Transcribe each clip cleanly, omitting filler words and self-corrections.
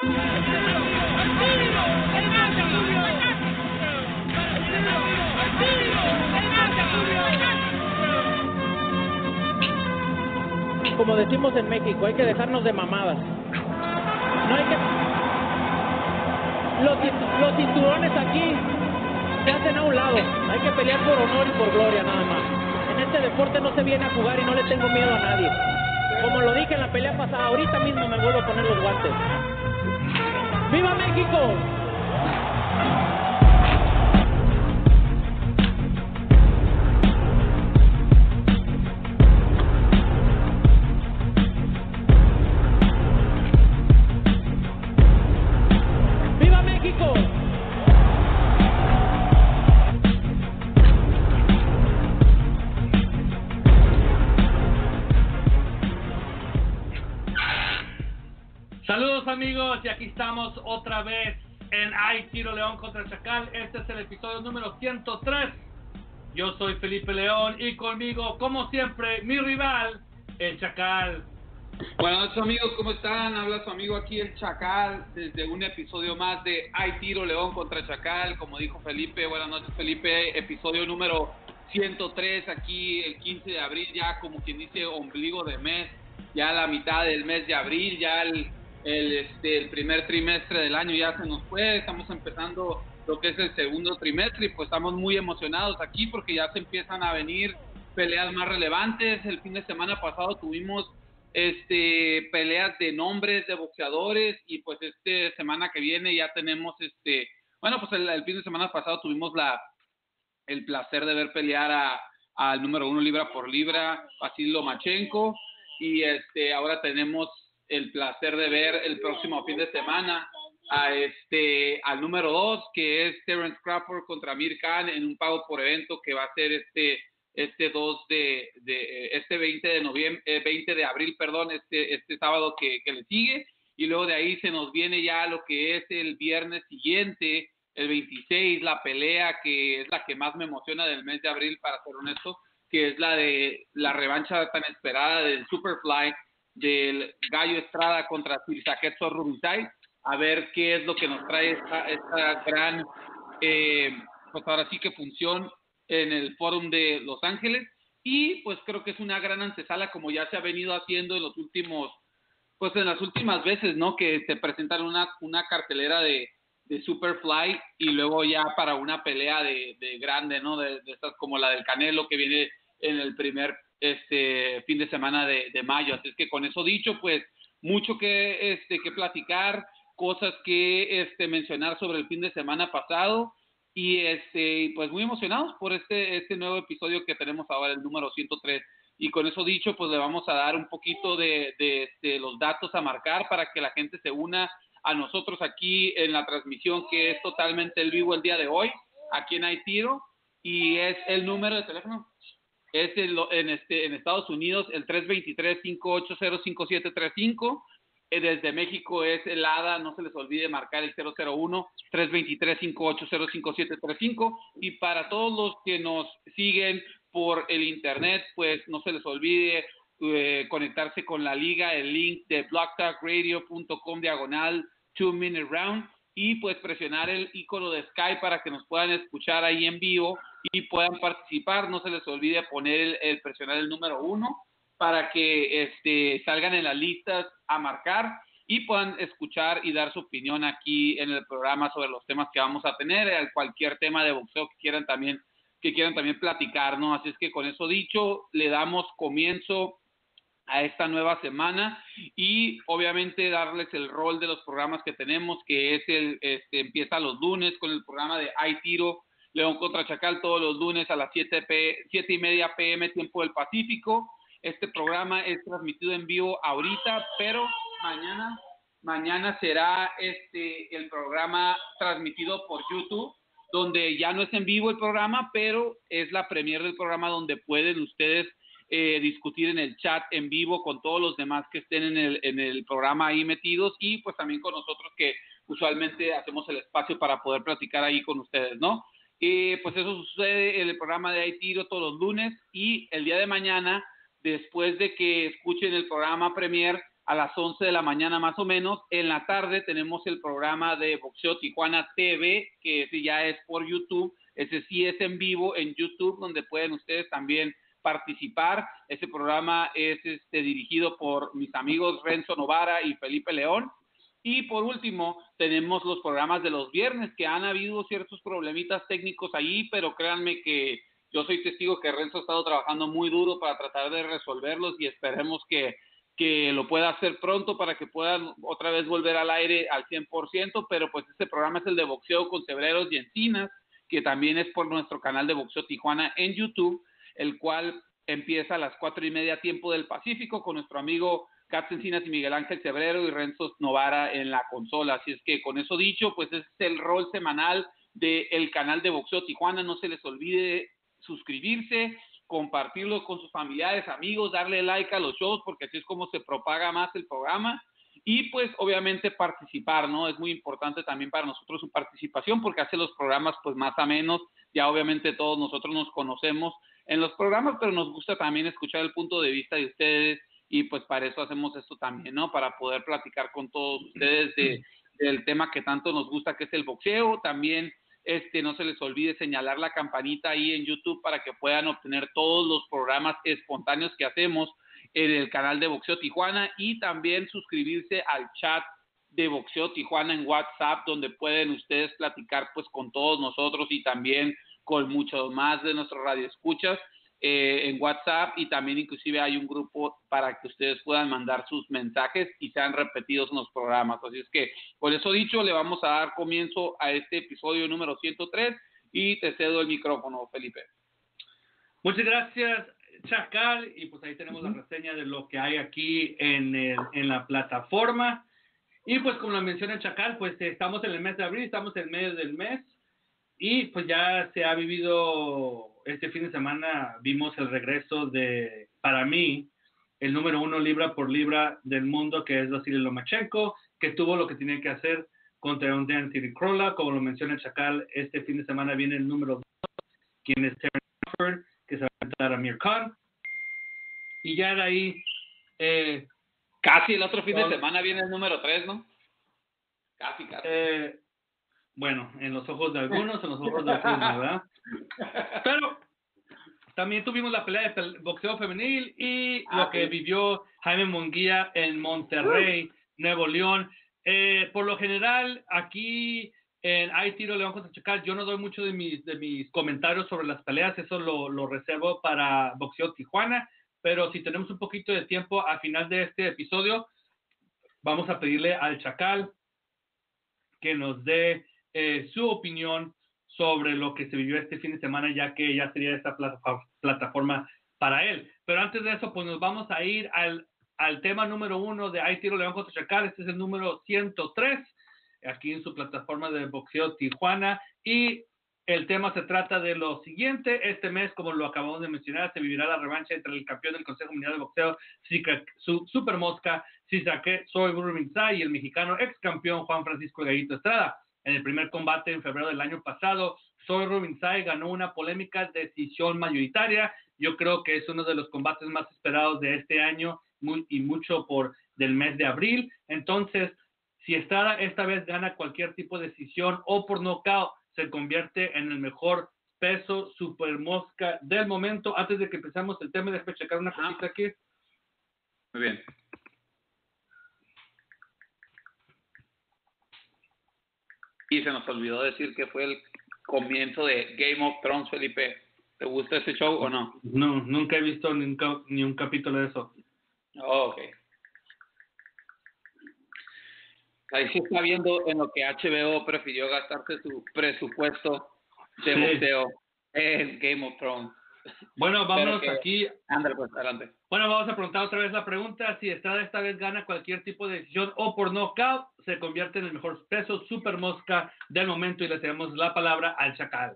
Como decimos en México, hay que dejarnos de mamadas. No hay que... Los cinturones aquí se hacen a un lado. Hay que pelear por honor y por gloria nada más. En este deporte no se viene a jugar y no le tengo miedo a nadie. Como lo dije en la pelea pasada, ahorita mismo me vuelvo a poner los guantes. ¡Viva México! Saludos amigos, y aquí estamos otra vez en Hay Tiro León contra Chacal. Este es el episodio número 103. Yo soy Felipe León y conmigo, como siempre, mi rival, el Chacal. Buenas noches amigos, ¿cómo están? Habla su amigo aquí el Chacal desde un episodio más de Hay Tiro León contra Chacal. Como dijo Felipe, buenas noches Felipe, episodio número 103 aquí el 15 de abril, ya como quien dice ombligo de mes, ya la mitad del mes de abril, ya el primer trimestre del año ya se nos fue, estamos empezando lo que es el segundo trimestre y pues estamos muy emocionados aquí porque ya se empiezan a venir peleas más relevantes. El fin de semana pasado tuvimos peleas de nombres de boxeadores y pues semana que viene ya tenemos pues el fin de semana pasado tuvimos el placer de ver pelear al número 1 libra por libra, Vasil Lomachenko, y ahora tenemos el placer de ver el próximo fin de semana al número 2, que es Terence Crawford contra Amir Khan en un pago por evento que va a ser este 20 de abril, este sábado que le sigue, y luego de ahí se nos viene ya lo que es el viernes siguiente, el 26, la pelea que es la que más me emociona del mes de abril, para ser honesto, que es la de la revancha tan esperada del Superfly, del Gallo Estrada contra Sirsaquetso Rubisay, a ver qué es lo que nos trae esta gran, pues ahora sí que función en el Fórum de Los Ángeles, y pues creo que es una gran antesala como ya se ha venido haciendo en las últimas veces, ¿no? Que se presentan una cartelera de Superfly y luego ya para una pelea de grande, ¿no? De estas como la del Canelo que viene en el primer fin de semana de mayo. Así es que con eso dicho, pues mucho que platicar, cosas que mencionar sobre el fin de semana pasado, y pues muy emocionados por este nuevo episodio que tenemos ahora, el número 103. Y con eso dicho, pues le vamos a dar un poquito de los datos a marcar para que la gente se una a nosotros aquí en la transmisión, que es totalmente en vivo el día de hoy, aquí en Hay Tiro, y es el número de teléfono. Es en Estados Unidos el 323-580-5735. Desde México es el ADA, no se les olvide marcar el 001-323-580-5735. Y para todos los que nos siguen por el internet, pues no se les olvide conectarse con la liga, el link de blogtalkradio.com/2 minute round, y pues presionar el icono de Skype para que nos puedan escuchar ahí en vivo y puedan participar. No se les olvide poner presionar el número 1 para que salgan en las listas a marcar y puedan escuchar y dar su opinión aquí en el programa sobre los temas que vamos a tener, cualquier tema de boxeo que quieran también platicar, ¿no? Así es que con eso dicho, le damos comienzo a esta nueva semana y obviamente darles el rol de los programas que tenemos, que es empieza los lunes con el programa de Hay Tiro León contra Chacal, todos los lunes a las 7:30 p.m. tiempo del Pacífico. Este programa es transmitido en vivo ahorita, pero mañana será el programa transmitido por YouTube, donde ya no es en vivo el programa, pero es la premier del programa donde pueden ustedes discutir en el chat en vivo con todos los demás que estén en el programa ahí metidos, y pues también con nosotros que usualmente hacemos el espacio para poder platicar ahí con ustedes, ¿no? Pues eso sucede en el programa de Hay Tiro todos los lunes, y el día de mañana, después de que escuchen el programa premier, a las 11 de la mañana más o menos. En la tarde tenemos el programa de Boxeo Tijuana TV, que ese ya es por YouTube. Ese sí es en vivo en YouTube, donde pueden ustedes también participar. Ese programa es dirigido por mis amigos Renzo Novara y Felipe León. Y por último, tenemos los programas de los viernes, que han habido ciertos problemitas técnicos allí, pero créanme que yo soy testigo que Renzo ha estado trabajando muy duro para tratar de resolverlos y esperemos que lo pueda hacer pronto para que puedan otra vez volver al aire al 100%, pero pues este programa es el de boxeo con Cebreros y Encinas, que también es por nuestro canal de Boxeo Tijuana en YouTube, el cual empieza a las 4:30 tiempo del Pacífico con nuestro amigo Katz Encinas y Miguel Ángel Cebrero y Renzo Novara en la consola. Así es que con eso dicho, pues ese es el rol semanal del canal de Boxeo Tijuana. No se les olvide suscribirse, compartirlo con sus familiares, amigos, darle like a los shows, porque así es como se propaga más el programa. Y pues obviamente participar, ¿no? Es muy importante también para nosotros su participación, porque hace los programas pues más amenos. Ya obviamente todos nosotros nos conocemos en los programas, pero nos gusta también escuchar el punto de vista de ustedes, y pues para eso hacemos esto también, ¿no? Para poder platicar con todos ustedes del tema que tanto nos gusta, que es el boxeo. También no se les olvide señalar la campanita ahí en YouTube para que puedan obtener todos los programas espontáneos que hacemos en el canal de Boxeo Tijuana, y también suscribirse al chat de Boxeo Tijuana en WhatsApp, donde pueden ustedes platicar pues con todos nosotros y también con muchos más de nuestros radioescuchas en WhatsApp, y también inclusive hay un grupo para que ustedes puedan mandar sus mensajes y sean repetidos en los programas. Así es que, por eso dicho, le vamos a dar comienzo a este episodio número 103 y te cedo el micrófono, Felipe. Muchas gracias, Chacal, y pues ahí tenemos la reseña de lo que hay aquí en la plataforma. Y pues como lo menciona Chacal, pues estamos en el mes de abril, estamos en medio del mes, y pues ya se ha vivido, este fin de semana vimos el regreso de, para mí, el número 1 libra por libra del mundo, que es Vasily Lomachenko, que tuvo lo que tenía que hacer contra un Dan Tiricrolla. Como lo menciona Chacal, este fin de semana viene el número 2, quien es Terence Crawford, que se va a enfrentar a Amir Khan. Y ya de ahí... casi el otro fin de semana viene el número 3, ¿no? Casi. Bueno, en los ojos de algunos, en los ojos de otros, ¿verdad? Pero también tuvimos la pelea de boxeo femenil y lo que vivió Jaime Munguía en Monterrey, Nuevo León. Por lo general, aquí en Hay Tiro León contra Chacal, yo no doy mucho de mis comentarios sobre las peleas, eso lo reservo para Boxeo Tijuana, pero si tenemos un poquito de tiempo al final de este episodio, vamos a pedirle al Chacal que nos dé su opinión sobre lo que se vivió este fin de semana, ya que ya sería esta plataforma para él. Pero antes de eso, pues nos vamos a ir al tema número 1 de Hay Tiro León contra Chacal. Este es el número 103, aquí en su plataforma de Boxeo Tijuana, y el tema se trata de lo siguiente. Este mes, como lo acabamos de mencionar, se vivirá la revancha entre el campeón del Consejo Mundial de Boxeo, Super Mosca, Soy Rubinsay, y el mexicano ex campeón Juan Francisco Gallito Estrada. En el primer combate en febrero del año pasado, Soy Rubinsay ganó una polémica decisión mayoritaria. Yo creo que es uno de los combates más esperados de este año y mucho por del mes de abril. Entonces, si Estrada esta vez gana cualquier tipo de decisión o por nocaut, se convierte en el mejor peso super mosca del momento. Antes de que empezamos el tema, déjame checar una cosita aquí. Muy bien. Y se nos olvidó decir que fue el comienzo de Game of Thrones, Felipe. ¿Te gusta ese show o no? No, nunca he visto ni un capítulo de eso. Oh, ok. Ahí se está viendo en lo que HBO prefirió gastarse su presupuesto de boxeo en Game of Thrones. Bueno, vámonos aquí. Ándale, pues, adelante. Bueno, vamos a preguntar otra vez la pregunta. Si Estrada esta vez gana cualquier tipo de decisión o por knockout, se convierte en el mejor peso super mosca del momento, y le cedemos la palabra al Chacal.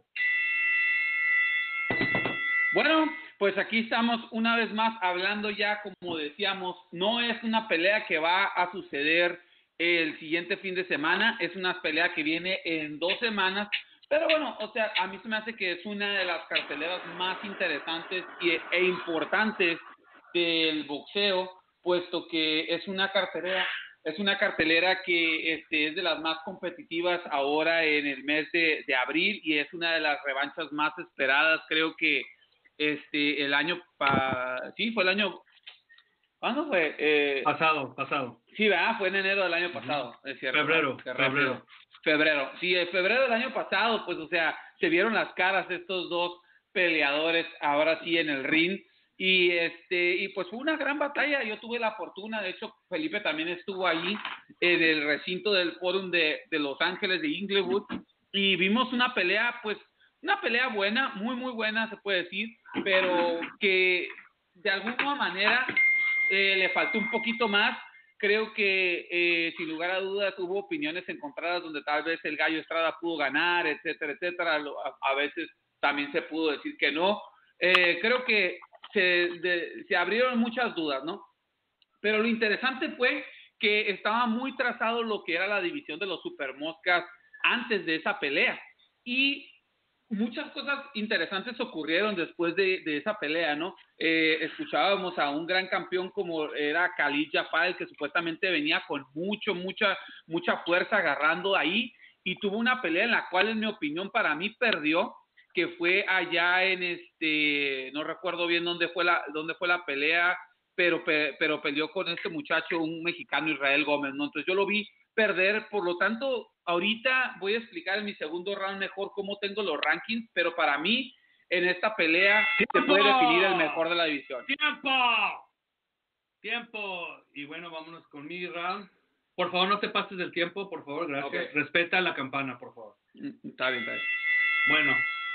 Bueno, pues aquí estamos una vez más hablando ya, como decíamos, no es una pelea que va a suceder el siguiente fin de semana, es una pelea que viene en 2 semanas, pero bueno, o sea, a mí se me hace que es una de las carteleras más interesantes e importantes del boxeo, puesto que es una cartelera que es de las más competitivas ahora en el mes de abril y es una de las revanchas más esperadas. Creo que el año sí, fue el año, ¿cuándo fue? Pasado. Sí, ¿verdad? Fue en enero del año pasado, es cierto. Febrero. Sí, en febrero del año pasado, pues, o sea, se vieron las caras de estos dos peleadores ahora sí en el ring. Y pues fue una gran batalla. Yo tuve la fortuna, de hecho, Felipe también estuvo allí en el recinto del Fórum de Los Ángeles de Inglewood y vimos una pelea, pues, una pelea buena, muy, muy buena, se puede decir, pero que de alguna manera le faltó un poquito más. Creo que sin lugar a dudas hubo opiniones encontradas donde tal vez el Gallo Estrada pudo ganar, etcétera, etcétera. A veces también se pudo decir que no. Creo que se abrieron muchas dudas, ¿no? Pero lo interesante fue que estaba muy trazado lo que era la división de los supermoscas antes de esa pelea. Y muchas cosas interesantes ocurrieron después de esa pelea, ¿no? Escuchábamos a un gran campeón como era Khalid Jafar, que supuestamente venía con mucha fuerza agarrando ahí, y tuvo una pelea en la cual, en mi opinión, para mí perdió, que fue allá en no recuerdo bien dónde fue la pelea, pero peleó con este muchacho, un mexicano, Israel Gómez, ¿no? Entonces yo lo vi perder, por lo tanto, ahorita voy a explicar en mi segundo round mejor cómo tengo los rankings, pero para mí, en esta pelea, se puede definir el mejor de la división. ¡Tiempo! Y bueno, vámonos con mi round. Por favor, no te pases del tiempo, por favor, gracias. Okay. Respeta la campana, por favor. Está bien. Bueno,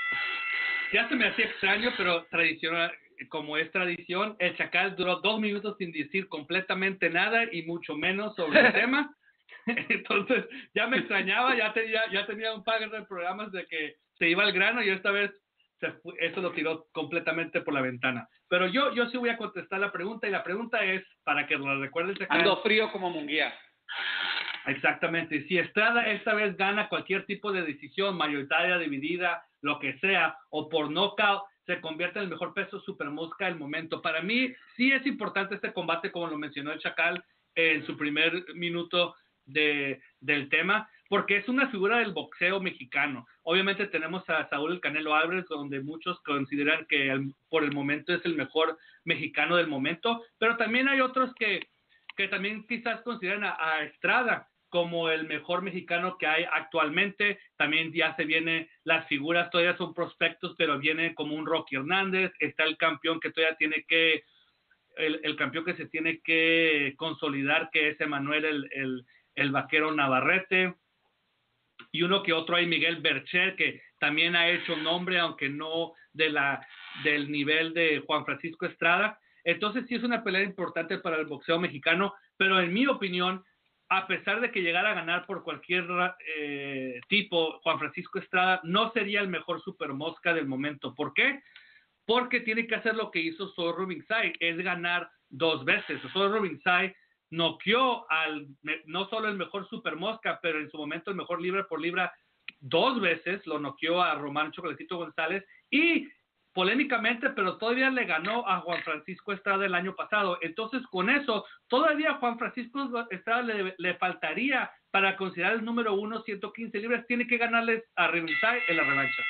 ya se me hacía extraño, pero tradicional, como es tradición, el Chacal duró 2 minutos sin decir completamente nada y mucho menos sobre el tema. Entonces, ya me extrañaba, ya tenía un par de programas de que se iba al grano y esta vez eso lo tiró completamente por la ventana. Pero yo sí voy a contestar la pregunta, y la pregunta es, para que lo recuerden, ando frío como Munguía. Exactamente. Si Estrada esta vez gana cualquier tipo de decisión, mayoritaria, dividida, lo que sea, o por knockout, se convierte en el mejor peso supermosca del momento. Para mí sí es importante este combate, como lo mencionó el Chacal en su primer minuto del tema, porque es una figura del boxeo mexicano. Obviamente tenemos a Saúl El Canelo Álvarez, donde muchos consideran que por el momento es el mejor mexicano del momento, pero también hay otros que también quizás consideran a Estrada como el mejor mexicano que hay actualmente. También ya se vienen las figuras, todavía son prospectos, pero viene como un Rocky Hernández. Está el campeón que todavía tiene que, el campeón que se tiene que consolidar, que es Emanuel el Vaquero Navarrete. Y uno que otro hay, Miguel Bercher, que también ha hecho nombre, aunque no del nivel de Juan Francisco Estrada. Entonces sí es una pelea importante para el boxeo mexicano, pero en mi opinión, a pesar de que llegara a ganar por cualquier tipo, Juan Francisco Estrada no sería el mejor supermosca del momento. ¿Por qué? Porque tiene que hacer lo que hizo Saul Rubinsay, es ganar 2 veces. Saul Rubinsay noqueó no solo el mejor supermosca, pero en su momento el mejor libra por libra 2 veces, lo noqueó a Román Chocolatito González, y polémicamente, pero todavía le ganó a Juan Francisco Estrada el año pasado. Entonces, con eso, todavía a Juan Francisco Estrada le faltaría para considerar el número 1, 115 libras. Tiene que ganarles a Rubinsay en la revancha.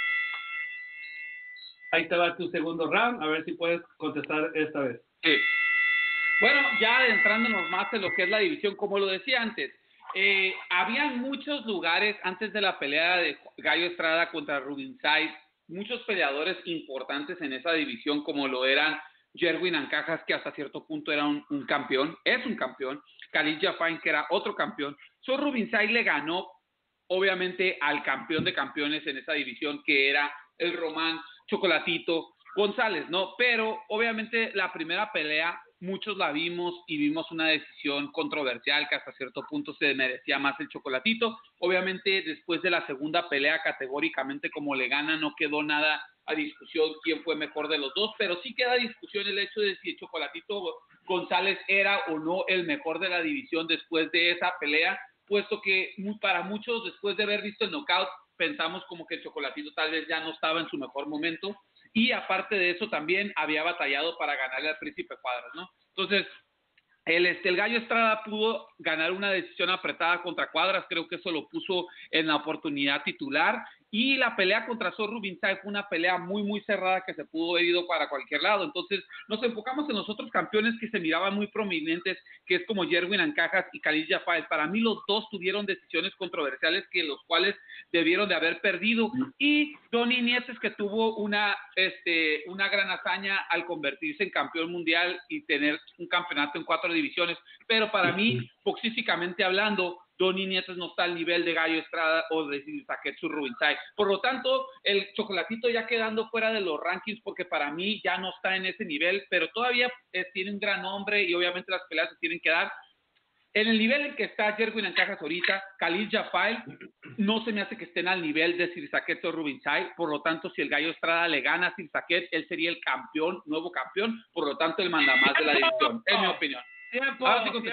Ahí te va tu segundo round, a ver si puedes contestar esta vez. Sí. Bueno, ya adentrándonos más en lo que es la división, como lo decía antes, habían muchos lugares antes de la pelea de Gallo Estrada contra Rubinsay, muchos peleadores importantes en esa división, como lo eran Jerwin Ancajas, que hasta cierto punto era un campeón, es un campeón, Khalid Jafar, que era otro campeón. Saul Rubinsay le ganó, obviamente, al campeón de campeones en esa división, que era el Román Chocolatito González, ¿no? Pero, obviamente, la primera pelea, muchos la vimos y vimos una decisión controversial que hasta cierto punto se merecía más el Chocolatito. Obviamente, después de la segunda pelea, categóricamente como le gana, no quedó nada a discusión quién fue mejor de los dos, pero sí queda a discusión el hecho de si el Chocolatito González era o no el mejor de la división después de esa pelea, puesto que para muchos, después de haber visto el knockout, pensamos como que el Chocolatito tal vez ya no estaba en su mejor momento. Y aparte de eso también había batallado para ganarle al Príncipe Cuadras, ¿no? Entonces, El Gallo Estrada pudo ganar una decisión apretada contra Cuadras, creo que eso lo puso en la oportunidad titular, y la pelea contra Sor Rubinsay fue una pelea muy, muy cerrada que se pudo haber ido para cualquier lado. Entonces nos enfocamos en los otros campeones que se miraban muy prominentes, que es como Jerwin Ancajas y Khalil Jafael. Para mí los dos tuvieron decisiones controversiales que los cuales debieron de haber perdido, y Donny Nietes, que tuvo una gran hazaña al convertirse en campeón mundial y tener un campeonato en 4 divisiones, pero para mí, boxísticamente hablando, Donny Nietes no está al nivel de Gallo Estrada o de Saketsu Rubinsay. Por lo tanto, el Chocolatito ya quedando fuera de los rankings, porque para mí ya no está en ese nivel, pero todavía tiene un gran nombre y obviamente las peleas se tienen que dar. En el nivel en que está Jerwin Ancajas ahorita, Khalil Jafael no se me hace que estén al nivel de Saketsu Rubinsay. Por lo tanto, si el Gallo Estrada le gana a Saket, él sería el campeón, nuevo campeón, por lo tanto, él manda más de la división, es mi opinión. Tiempo.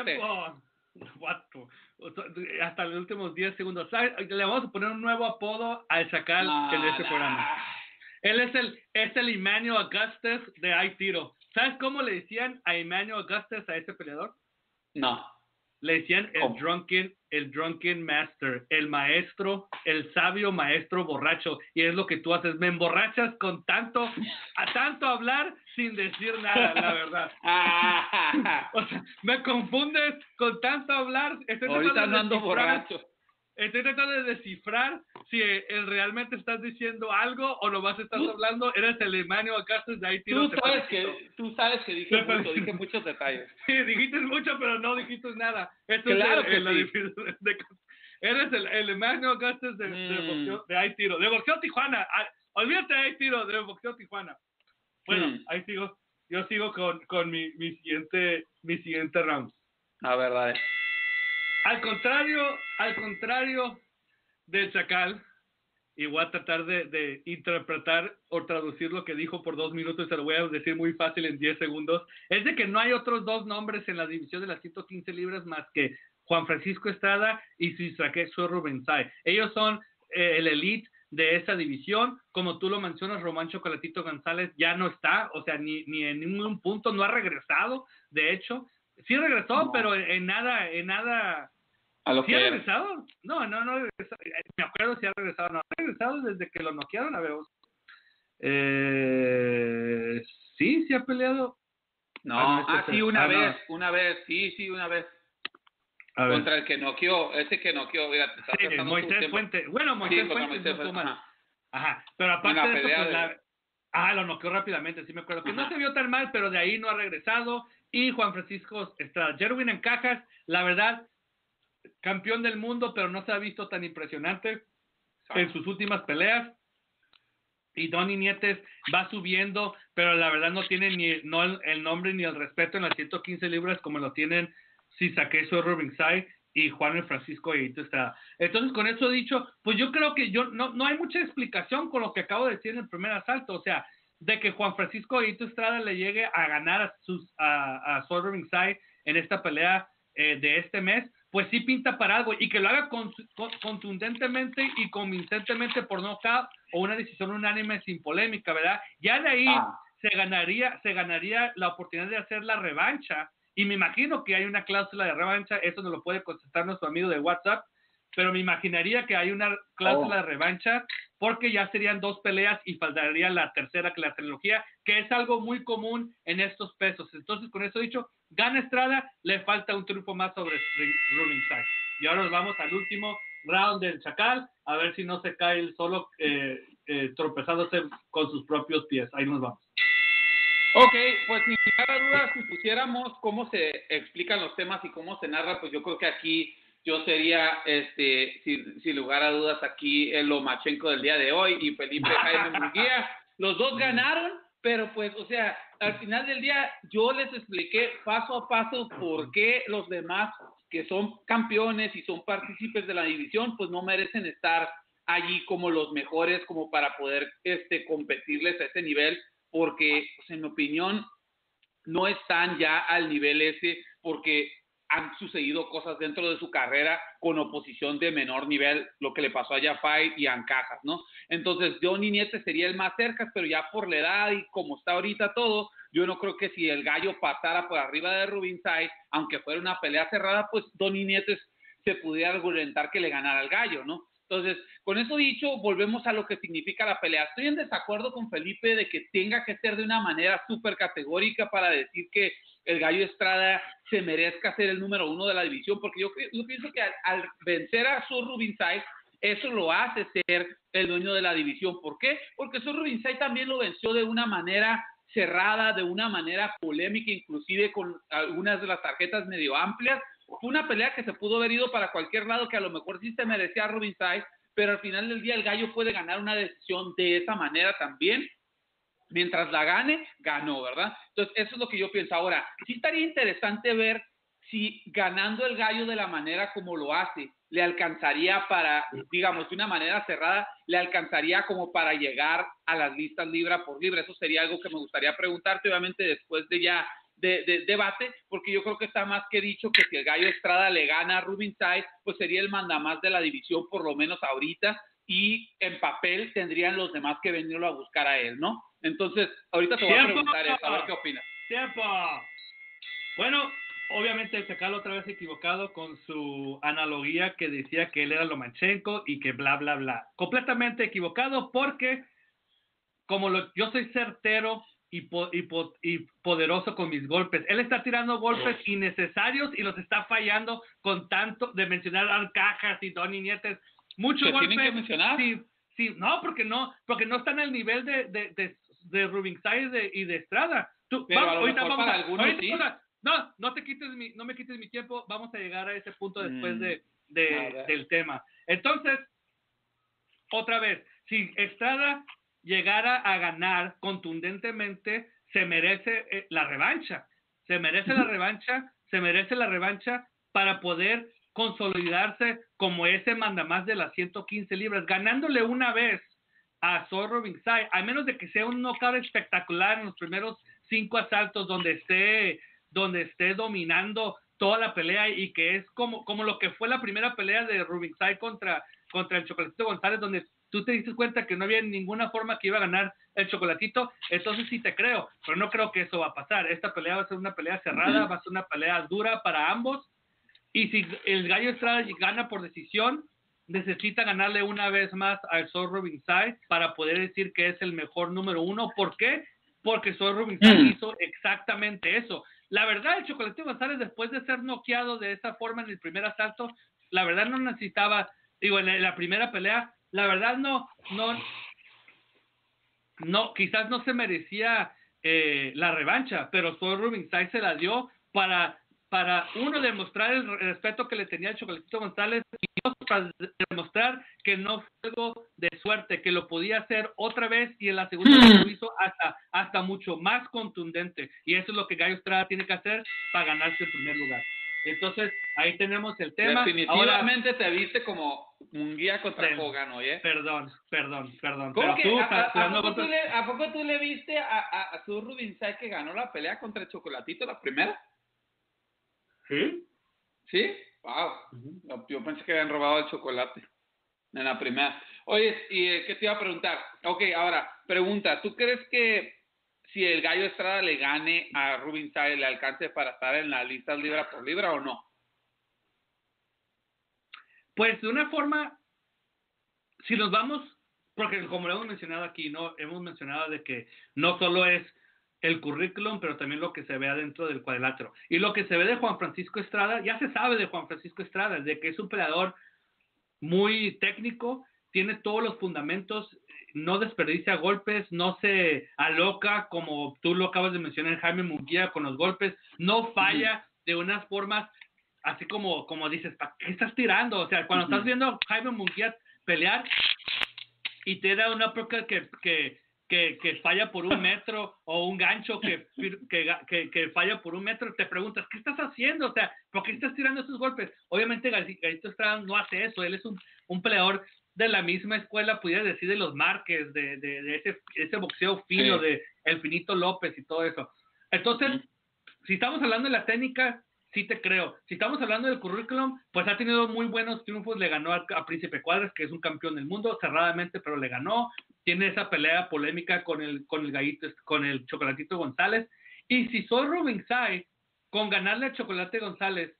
Hasta los últimos 10 segundos. Le vamos a poner un nuevo apodo al Chacal en este programa. Él es el Emmanuel Augustus de Ay Tiro. ¿Sabes cómo le decían a Emmanuel Augustus a ese peleador? No. Le decían el drunken master, el maestro, el sabio maestro borracho. Y es lo que tú haces. Me emborrachas con tanto hablar sin decir nada, la verdad. O sea, me confundes con tanto hablar. Ahorita no ando borracho. Estoy tratando de descifrar si realmente estás diciendo algo o nomás estás hablando. Eres el Emmanuel Augustus de Ay Tiro. Tú sabes que dije muchos detalles. Sí, dijiste mucho, pero no dijiste nada. Claro que sí. Eres el Emmanuel Augustus de Ay Tiro. De Boxeo Tijuana. Olvídate de Ay Tiro, de Boxeo Tijuana. Bueno, ahí sigo. Yo sigo con mi siguiente round. La verdad. Al contrario del Chacal, y voy a tratar de interpretar o traducir lo que dijo por 2 minutos, se lo voy a decir muy fácil en 10 segundos, es de que no hay otros 2 nombres en la división de las 115 libras más que Juan Francisco Estrada y Saketsu Rubinsay. Ellos son el elite de esa división. Como tú lo mencionas, Román Chocolatito González ya no está, o sea, ni en ningún punto, no ha regresado, de hecho. Sí regresó, no. Pero en nada. ¿A lo ¿Sí que ha regresado? No regresó. Me acuerdo si ha regresado. No, ha regresado desde que lo noquearon, a ver. Sí ha peleado. No, sí, una vez, sí, una vez. Contra el que noqueó, ese que noqueó, mira, sí, Moisés Fuente. Bueno, Moisés Fuente no mal. Ajá, pero aparte de eso, pues lo noqueó rápidamente, sí me acuerdo. Que no se vio tan mal, pero de ahí no ha regresado. Y Juan Francisco Estrada. Jerwin Ancajas, la verdad, campeón del mundo, pero no se ha visto tan impresionante en sus últimas peleas. Y Donny Nietes va subiendo, pero la verdad no tiene el nombre ni el respeto en las 115 libras como lo tienen Saketsu Rubinsay y Juan Francisco Estrada. Entonces, con eso dicho, pues yo creo que no hay mucha explicación con lo que acabo de decir en el primer asalto. O sea, de que Juan Francisco Estrada le llegue a ganar a Sor Rubinsay en esta pelea de este mes, pues sí pinta para algo, y que lo haga contundentemente y convincentemente por nocaut o una decisión unánime sin polémica, ¿verdad? Ya de ahí se ganaría la oportunidad de hacer la revancha, y me imagino que hay una cláusula de revancha. Eso nos lo puede contestar nuestro amigo de WhatsApp, pero me imaginaría que hay una cláusula de revancha, porque ya serían 2 peleas y faltaría la tercera, que la trilogía, que es algo muy común en estos pesos. Entonces, con eso dicho, gana Estrada, le falta un triunfo más sobre Rubinsay. Y ahora nos vamos al último round del Chacal, a ver si no se cae él solo tropezándose con sus propios pies. Ahí nos vamos. Ok, pues sin lugar a dudas, si pusiéramos cómo se explican los temas y cómo se narra, pues yo creo que aquí yo sería, sin lugar a dudas, aquí el Lomachenko del día de hoy, y Felipe Jaime Munguía. Los dos ganaron, pero pues, o sea, al final del día yo les expliqué paso a paso por qué los demás que son campeones y son partícipes de la división, pues no merecen estar allí como los mejores, como para poder competirles a ese nivel, porque pues, en mi opinión no están ya al nivel ese, porque han sucedido cosas dentro de su carrera con oposición de menor nivel, lo que le pasó a Jafai y a Ancajas, ¿no? Entonces, Donny Nietes sería el más cerca, pero ya por la edad y como está ahorita todo, yo no creo que si el gallo pasara por arriba de Rubinsay, aunque fuera una pelea cerrada, pues Donny Nietes se pudiera argumentar que le ganara al gallo, ¿no? Entonces, con eso dicho, volvemos a lo que significa la pelea. Estoy en desacuerdo con Felipe de que tenga que ser de una manera súper categórica para decir que el Gallo Estrada se merezca ser el número 1 de la división, porque yo pienso que al vencer a Sur Rubinsay, eso lo hace ser el dueño de la división. ¿Por qué? Porque Sur Rubinsay también lo venció de una manera cerrada, de una manera polémica, inclusive con algunas de las tarjetas medio amplias. Fue una pelea que se pudo haber ido para cualquier lado, que a lo mejor sí se merecía a Rubinsay, pero al final del día el Gallo puede ganar una decisión de esa manera también. Mientras la gane, ganó, ¿verdad? Entonces, eso es lo que yo pienso. Ahora, sí estaría interesante ver si ganando el Gallo de la manera como lo hace, le alcanzaría para, digamos, de una manera cerrada, le alcanzaría como para llegar a las listas libra por libra. Eso sería algo que me gustaría preguntarte, obviamente, después de ya de debate, porque yo creo que está más que dicho que si el Gallo Estrada le gana a Rubinsay, pues sería el mandamás de la división, por lo menos ahorita, y en papel tendrían los demás que venirlo a buscar a él, ¿no? Entonces, ahorita te voy a preguntar eso, a ver qué opinas. ¡Tiempo! Bueno, obviamente el Chacal otra vez equivocado con su analogía que decía que él era Lomachenko y que bla, bla, bla. Completamente equivocado porque yo soy certero y poderoso con mis golpes. Él está tirando golpes innecesarios y los está fallando con tanto de mencionar Ancajas y Donny Nietes. Muchos golpes. ¿Tienen que mencionar? Sí, no, porque no están al nivel de Rubinsay y de Estrada. No me quites mi tiempo. Vamos a llegar a ese punto después del tema. Entonces, otra vez, si Estrada llegara a ganar contundentemente, se merece la revancha. Se merece la revancha para poder consolidarse como ese mandamás de las 115 libras, ganándole una vez a Sor Rubinsay, a menos de que sea un knockout espectacular en los primeros 5 asaltos donde esté dominando toda la pelea y que es como lo que fue la primera pelea de Rubinsay contra el Chocolatito González, donde tú te diste cuenta que no había ninguna forma que iba a ganar el Chocolatito. Entonces sí te creo, pero no creo que eso va a pasar. Esta pelea va a ser una pelea cerrada, va a ser una pelea dura para ambos, y si el Gallo Estrada gana por decisión, necesita ganarle una vez más al Sor Rubinsay para poder decir que es el mejor número 1. ¿Por qué? Porque Sor Rubinsay hizo exactamente eso. La verdad, el Chocolatito González, después de ser noqueado de esa forma en el primer asalto, la verdad no necesitaba, en la primera pelea, la verdad no, quizás no se merecía la revancha, pero Sor Rubinsay se la dio para uno, demostrar el respeto que le tenía el Chocolatito González, y dos, para demostrar que no fue algo de suerte, que lo podía hacer otra vez, y en la segunda vez lo hizo hasta mucho más contundente, y eso es lo que Gallo Estrada tiene que hacer para ganarse el primer lugar. Entonces, ahí tenemos el tema. Definitivamente ahora, te viste como un guía contra Hogan, oye. Perdón. ¿Cómo que, ¿a poco tú le viste a Sur Rubinsay que ganó la pelea contra el Chocolatito la primera? ¿Sí? ¿Sí? Wow. Yo pensé que habían robado el chocolate en la primera. Oye, ¿y qué te iba a preguntar? Ok, ahora, pregunta. ¿Tú crees que si el Gallo Estrada le gane a Rubinsay, le alcance para estar en las listas libra por libra o no? Pues de una forma, si nos vamos, porque como lo hemos mencionado aquí, ¿no? Hemos mencionado de que no solo es el currículum, pero también lo que se ve adentro del cuadrilátero. Y lo que se ve de Juan Francisco Estrada, ya se sabe de Juan Francisco Estrada, de que es un peleador muy técnico, tiene todos los fundamentos, no desperdicia golpes, no se aloca como tú lo acabas de mencionar, Jaime Munguía, con los golpes, no falla de unas formas así como dices, ¿para qué estás tirando? O sea, cuando estás viendo a Jaime Munguía pelear y te da una uppercut que falla por 1 metro, o un gancho que falla por 1 metro, te preguntas, ¿qué estás haciendo? O sea, ¿por qué estás tirando esos golpes? Obviamente Gallito Estrada no hace eso, él es un peleador de la misma escuela, pudiera decir, de los Márquez, de ese boxeo fino, de El Finito López y todo eso. Entonces, si estamos hablando de la técnica, sí te creo. Si estamos hablando del currículum, pues ha tenido muy buenos triunfos. Le ganó a Príncipe Cuadras, que es un campeón del mundo, cerradamente, pero le ganó. Tiene esa pelea polémica con el gallito, con el Chocolatito González. Y si soy Rubinsay, con ganarle a Chocolate González,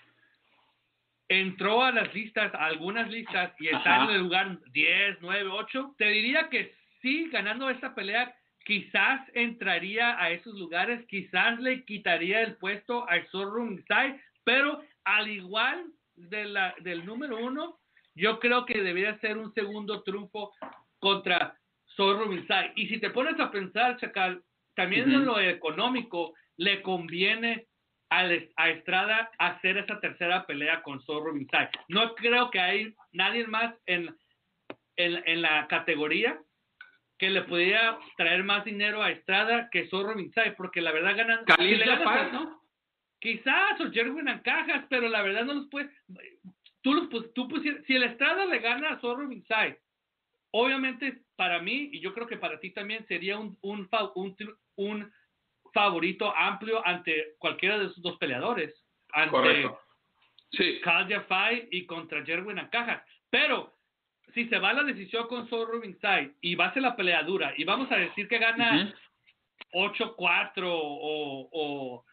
entró a las listas, a algunas listas, y está en el lugar 10, 9, 8, te diría que sí, ganando esta pelea, quizás entraría a esos lugares, quizás le quitaría el puesto a Zorro Rubinsay, pero al igual del número 1, yo creo que debería ser un segundo triunfo contra Zorro Rubinsay. Y si te pones a pensar, Chacal, también en lo económico, le conviene a Estrada hacer esa tercera pelea con Zorro Rubinsay. No creo que hay nadie más en la categoría que le pudiera traer más dinero a Estrada que Zorro Rubinsay, porque la verdad ganan... Khalil Jafar, ¿no? Quizás, o Jerwin Ancajas, pero la verdad no los puedes... Si el Estrada le gana a Zorro Rubinsay, obviamente para mí, y yo creo que para ti también, sería un favorito amplio ante cualquiera de esos dos peleadores. Ante Khalil Jafar y contra Jerwin Ancajas. Pero si se va a la decisión con Zorro Rubinsay y va a ser la pelea dura, y vamos a decir que gana 8-4 o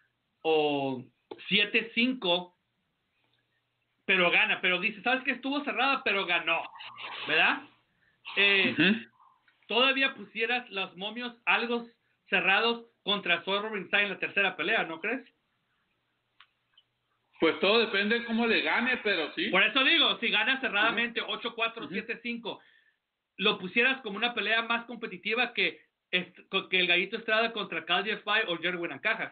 7-5, pero gana, pero dice, ¿sabes qué? Estuvo cerrada, pero ganó, ¿verdad? Todavía pusieras los momios algo cerrados contra Zorro Rubinsay en la tercera pelea, ¿no crees? Pues todo depende de cómo le gane, pero sí. Por eso digo, si gana cerradamente 8-4, 7-5, lo pusieras como una pelea más competitiva que el Gallito Estrada contra Khalil Jafar o Jerwin Ancajas.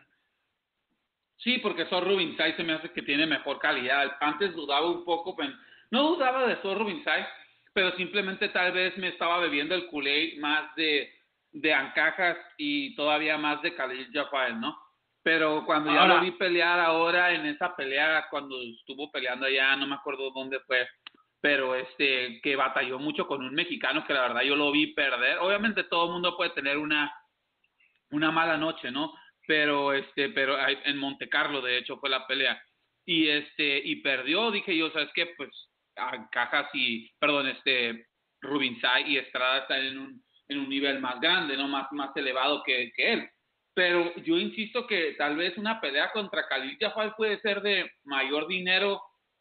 Sí, porque Zorro Rubinsay se me hace que tiene mejor calidad. Antes dudaba un poco, no dudaba de Zorro Rubinsay, pero simplemente tal vez me estaba bebiendo el Kool-Aid más de Ancajas y todavía más de Khalil Jafar, ¿no? Pero cuando ya lo vi pelear ahora en esa pelea, cuando estuvo peleando allá, no me acuerdo dónde fue, pero que batalló mucho con un mexicano que la verdad yo lo vi perder. Obviamente todo el mundo puede tener una mala noche, ¿no? Pero en Monte Carlo de hecho fue la pelea y perdió. Dije yo, ¿sabes qué? Pues Ancajas Rubinsay y Estrada están en un nivel más grande, ¿no? Más elevado que él. Pero yo insisto que tal vez una pelea contra Khalil Jafar puede ser de mayor dinero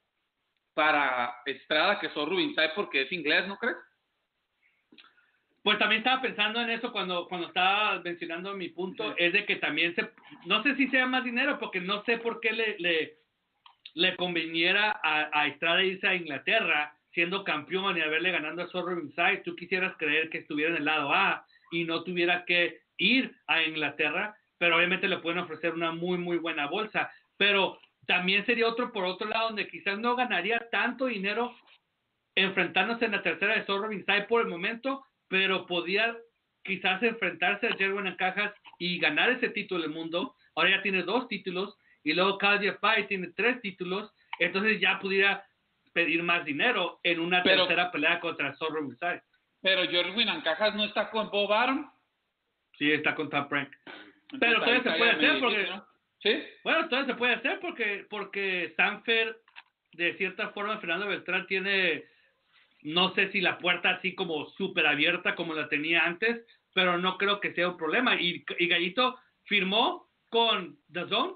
para Estrada que Zorro Rubinsay porque es inglés, ¿no crees? Pues también estaba pensando en eso cuando estaba mencionando mi punto, es de que también no sé si sea más dinero, porque no sé por qué le conveniera a Estrada irse a Inglaterra siendo campeón y haberle ganando a Zorro Rubinsay. Tú quisieras creer que estuviera en el lado A y no tuviera que ir a Inglaterra, pero obviamente le pueden ofrecer una muy muy buena bolsa, pero también sería por otro lado donde quizás no ganaría tanto dinero enfrentándose en la tercera de Zorro Rubinsay por el momento, pero podía quizás enfrentarse a Jerwin Ancajas y ganar ese título del mundo. Ahora ya tiene 2 títulos y luego Khalil Jafar tiene 3 títulos, entonces ya pudiera pedir más dinero en una tercera pelea contra Zorro Rubinsay. Pero Jerwin Ancajas no está con Bob Arum. Sí, está con Top Rank. Pero todavía se puede hacer porque... ¿no? ¿Sí? Bueno, todavía se puede hacer porque Sanfer, de cierta forma, Fernando Beltrán tiene, no sé si la puerta así como súper abierta como la tenía antes, pero no creo que sea un problema. Y Gallito firmó con DAZN.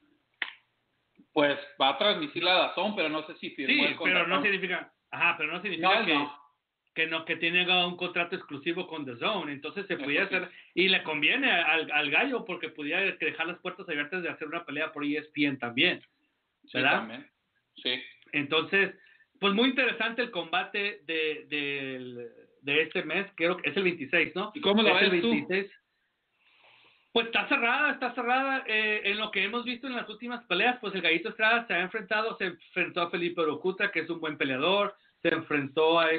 Pues va a transmitir la DAZN, pero no sé si firmó el contrato. Pero no significa... pero no significa que tenga un contrato exclusivo con DAZN, entonces se podía hacer, y le conviene al Gallo porque pudiera dejar las puertas abiertas de hacer una pelea por ESPN también, ¿verdad? Sí, también. Sí. Entonces, pues muy interesante el combate de este mes, creo que es el 26, ¿no? ¿Y cómo lo ves el 26. tú? Pues está cerrada, en lo que hemos visto en las últimas peleas, pues el Gallito Estrada se enfrentó a Felipe Orocuta, que es un buen peleador, se enfrentó a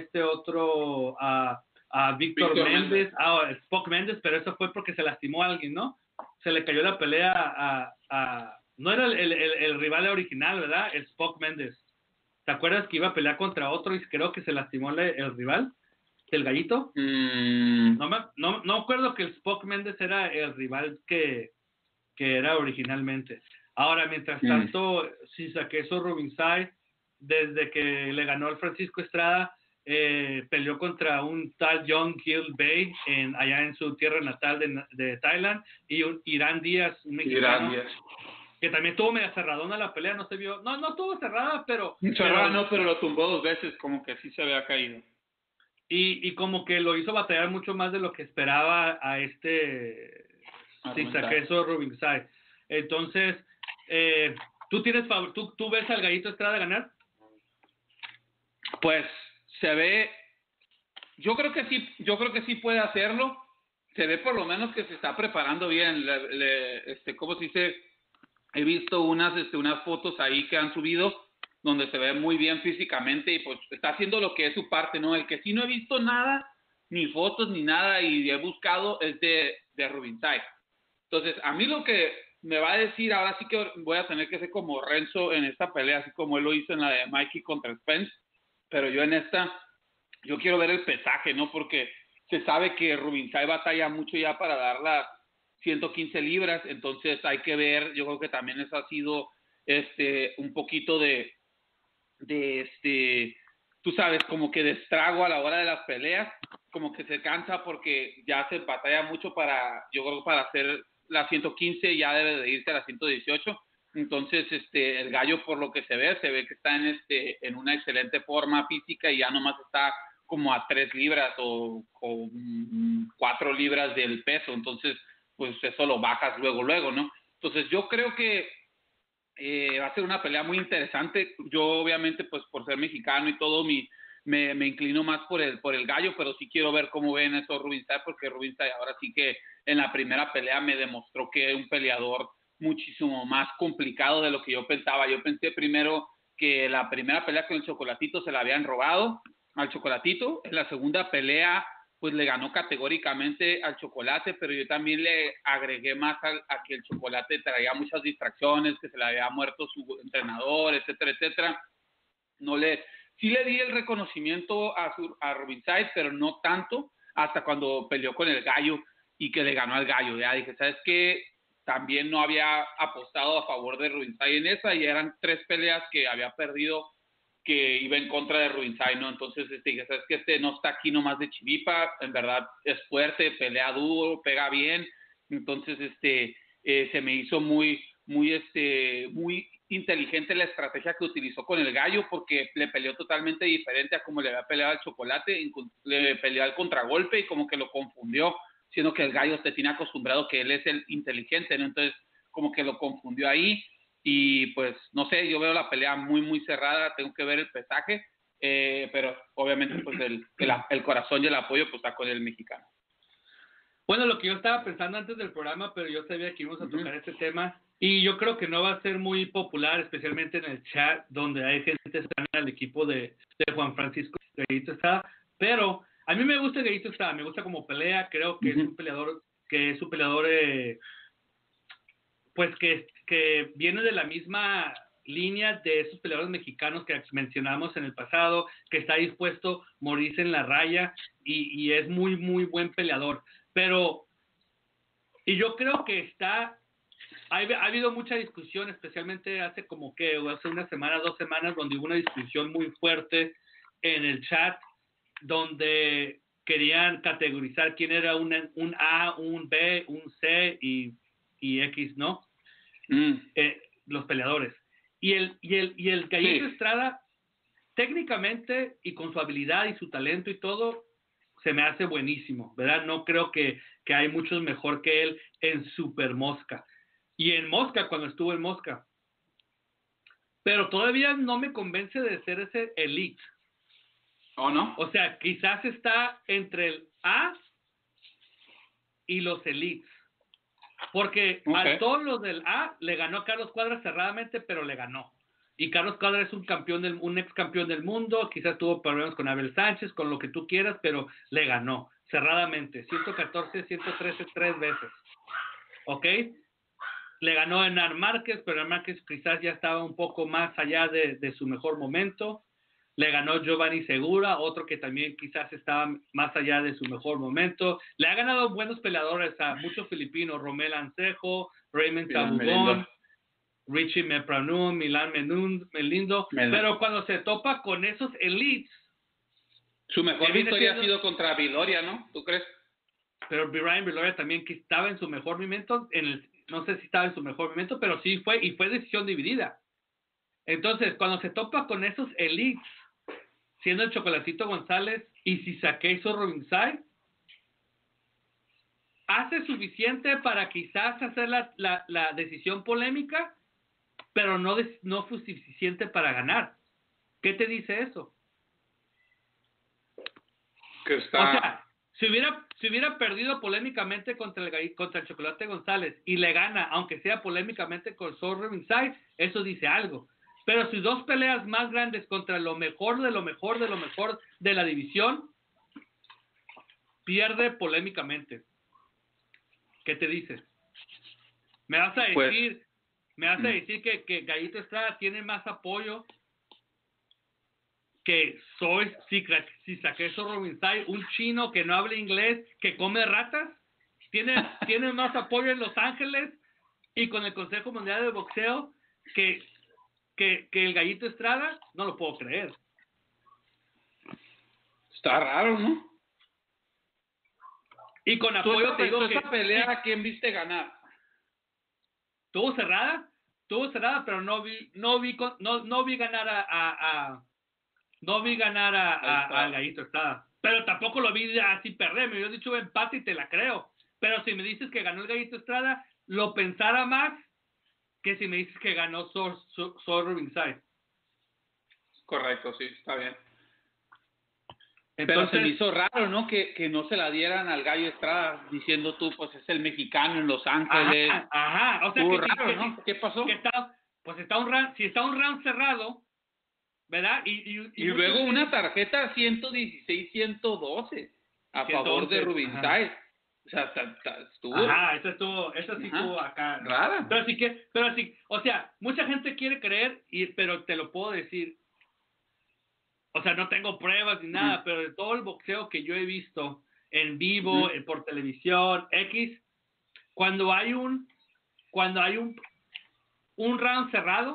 a Víctor Méndez, a Spock Méndez, pero eso fue porque se lastimó a alguien, ¿no? Se le cayó la pelea no era el rival original, ¿verdad? El Spock Méndez. ¿Te acuerdas que iba a pelear contra otro y creo que se lastimó el rival? ¿El Gallito? No acuerdo que el Spock Méndez era el rival que era originalmente. Ahora, mientras tanto, si saqué eso Rubinsay, desde que le ganó al Francisco Estrada, peleó contra un tal John Gil Bay allá en su tierra natal de Thailand, y un Irán Díaz, un mexicano, que también tuvo media cerradona la pelea, no se vio, no estuvo cerrada, pero lo tumbó 2 veces, como que sí se había caído. Y como que lo hizo batallar mucho más de lo que esperaba a Saqueso Rubinsay. Entonces, ¿tú ves al Gallito Estrada ganar? Pues se ve, yo creo que sí puede hacerlo. Se ve por lo menos que se está preparando bien. ¿Cómo se dice? He visto unas fotos ahí que han subido donde se ve muy bien físicamente y pues está haciendo lo que es su parte, ¿no? El que sí no he visto nada, ni fotos ni nada, y he buscado es de Rubinsay. Entonces, a mí lo que me va a decir, ahora sí que voy a tener que ser como Renzo en esta pelea, así como él lo hizo en la de Mikey contra Spence, pero yo quiero ver el pesaje, ¿no? Porque se sabe que Rubinsay batalla mucho ya para dar las 115 libras, entonces hay que ver, yo creo que también eso ha sido un poquito de tú sabes, como que de estrago a la hora de las peleas, como que se cansa porque ya se batalla mucho yo creo que para hacer la 115 ya debe de irse a la 118, entonces el Gallo por lo que se ve que está en una excelente forma física y ya nomás está como a 3 libras o 4 libras del peso, entonces pues eso lo bajas luego, ¿no? Entonces yo creo que va a ser una pelea muy interesante. Yo obviamente pues por ser mexicano y todo me inclino más por el Gallo, pero sí quiero ver cómo ven eso Rubinsay, porque Rubinsay ahora sí que en la primera pelea me demostró que es un peleador muchísimo más complicado de lo que yo pensaba. Yo pensé primero que la primera pelea con el Chocolatito se la habían robado al Chocolatito. En la segunda pelea pues le ganó categóricamente al Chocolate, pero yo también le agregué más a que el Chocolate traía muchas distracciones, que se le había muerto su entrenador, etcétera, etcétera. Sí le di el reconocimiento a Rubinsay, pero no tanto hasta cuando peleó con el Gallo y que le ganó al Gallo. Ya dije, ¿sabes qué? También no había apostado a favor de Rubinsay en esa y eran 3 peleas que había perdido que iba en contra de Rubinsay, ¿no? Entonces, dije, ¿sabes qué? No está aquí nomás de chiripa, en verdad es fuerte, pelea duro, pega bien, entonces, se me hizo muy inteligente la estrategia que utilizó con el Gallo, porque le peleó totalmente diferente a como le había peleado al Chocolate, le peleó al contragolpe y como que lo confundió, siendo que el Gallo te tiene acostumbrado que él es el inteligente, ¿no? Entonces, como que lo confundió ahí. Y pues no sé, yo veo la pelea muy muy cerrada, tengo que ver el pesaje, pero obviamente pues el corazón y el apoyo pues está con el mexicano. Bueno, lo que yo estaba pensando antes del programa, pero yo sabía que íbamos a tocar este tema y yo creo que no va a ser muy popular, especialmente en el chat donde hay gente cercana al equipo de Juan Francisco Gallito Estrada, pero a mí me gusta Gallito Estrada, me gusta como pelea, creo que es un peleador pues que viene de la misma línea de esos peleadores mexicanos que mencionamos en el pasado, que está dispuesto a morirse en la raya y es muy, muy buen peleador. Pero, y yo creo que ha habido mucha discusión, especialmente hace una semana, 2 semanas, donde hubo una discusión muy fuerte en el chat, donde querían categorizar quién era un A, un B, un C y X, ¿no? Los peleadores. Y el Gallito Estrada, técnicamente y con su habilidad y su talento y todo, se me hace buenísimo, ¿verdad? No creo que hay muchos mejor que él en Super Mosca. Y en Mosca, cuando estuvo en Mosca. Pero todavía no me convence de ser ese elite. ¿Oh, no? O sea, quizás está entre el A y los elites. Porque a todos los del A le ganó a Carlos Cuadra cerradamente, pero le ganó. Y Carlos Cuadra es un ex campeón del mundo, quizás tuvo problemas con Abel Sánchez, con lo que tú quieras, pero le ganó cerradamente. 114, 113, 3 veces. ¿Ok? Le ganó a Hernán Márquez, pero Hernán Márquez quizás ya estaba un poco más allá de su mejor momento. Le ganó Giovanni Segura, otro que también quizás estaba más allá de su mejor momento. Le ha ganado buenos peleadores a muchos filipinos, Romel Ancejo, Raymond Tabugón. Richie Mepranun, Milan Melindo, pero cuando se topa con esos elites, su mejor victoria ha sido contra Viloria, ¿no? ¿Tú crees? Pero Brian Viloria también, que estaba en su mejor momento, no sé si estaba en su mejor momento, pero sí fue decisión dividida. Entonces, cuando se topa con esos elites, siendo el Chocolatito González y si Saqueizo Robinsay, hace suficiente para quizás hacer la decisión polémica, pero no fue suficiente para ganar. ¿Qué te dice eso? Que está... O sea, si hubiera perdido polémicamente contra el Chocolate González y le gana, aunque sea polémicamente con Saul Robinsay, eso dice algo. Pero sus dos peleas más grandes contra lo mejor de lo mejor de lo mejor de la división, pierde polémicamente. ¿Qué te dices? ¿Me vas a decir que Gallito Estrada tiene más apoyo que si Saqueizo Robinsay, un chino que no habla inglés, que come ratas? ¿Tiene más apoyo en Los Ángeles y con el Consejo Mundial de Boxeo que el Gallito Estrada? No lo puedo creer. Está raro, ¿no? Y con apoyo te digo que esa pelea, ¿a quién viste ganar? Tuvo cerrada, pero no vi ganar al Gallito Estrada. Pero tampoco lo vi así perder. Me habías dicho empate y te la creo. Pero si me dices que ganó el Gallito Estrada, lo pensara más que si me dices que ganó Saul Robinsay. Correcto, sí, está bien. Entonces, pero se me hizo raro, ¿no? Que no se la dieran al Gallo Estrada, diciendo tú, pues es el mexicano en Los Ángeles. Ajá. O sea, raro, ¿no? ¿Qué pasó? Si está un round cerrado, ¿verdad? Y luego una tarjeta 116-112 a favor de Robinsay. O sea, estuvo... Ajá, eso sí estuvo acá. Rara. Pero sí, o sea, mucha gente quiere creer, pero te lo puedo decir. O sea, no tengo pruebas ni nada, pero de todo el boxeo que yo he visto en vivo, por televisión, cuando hay un round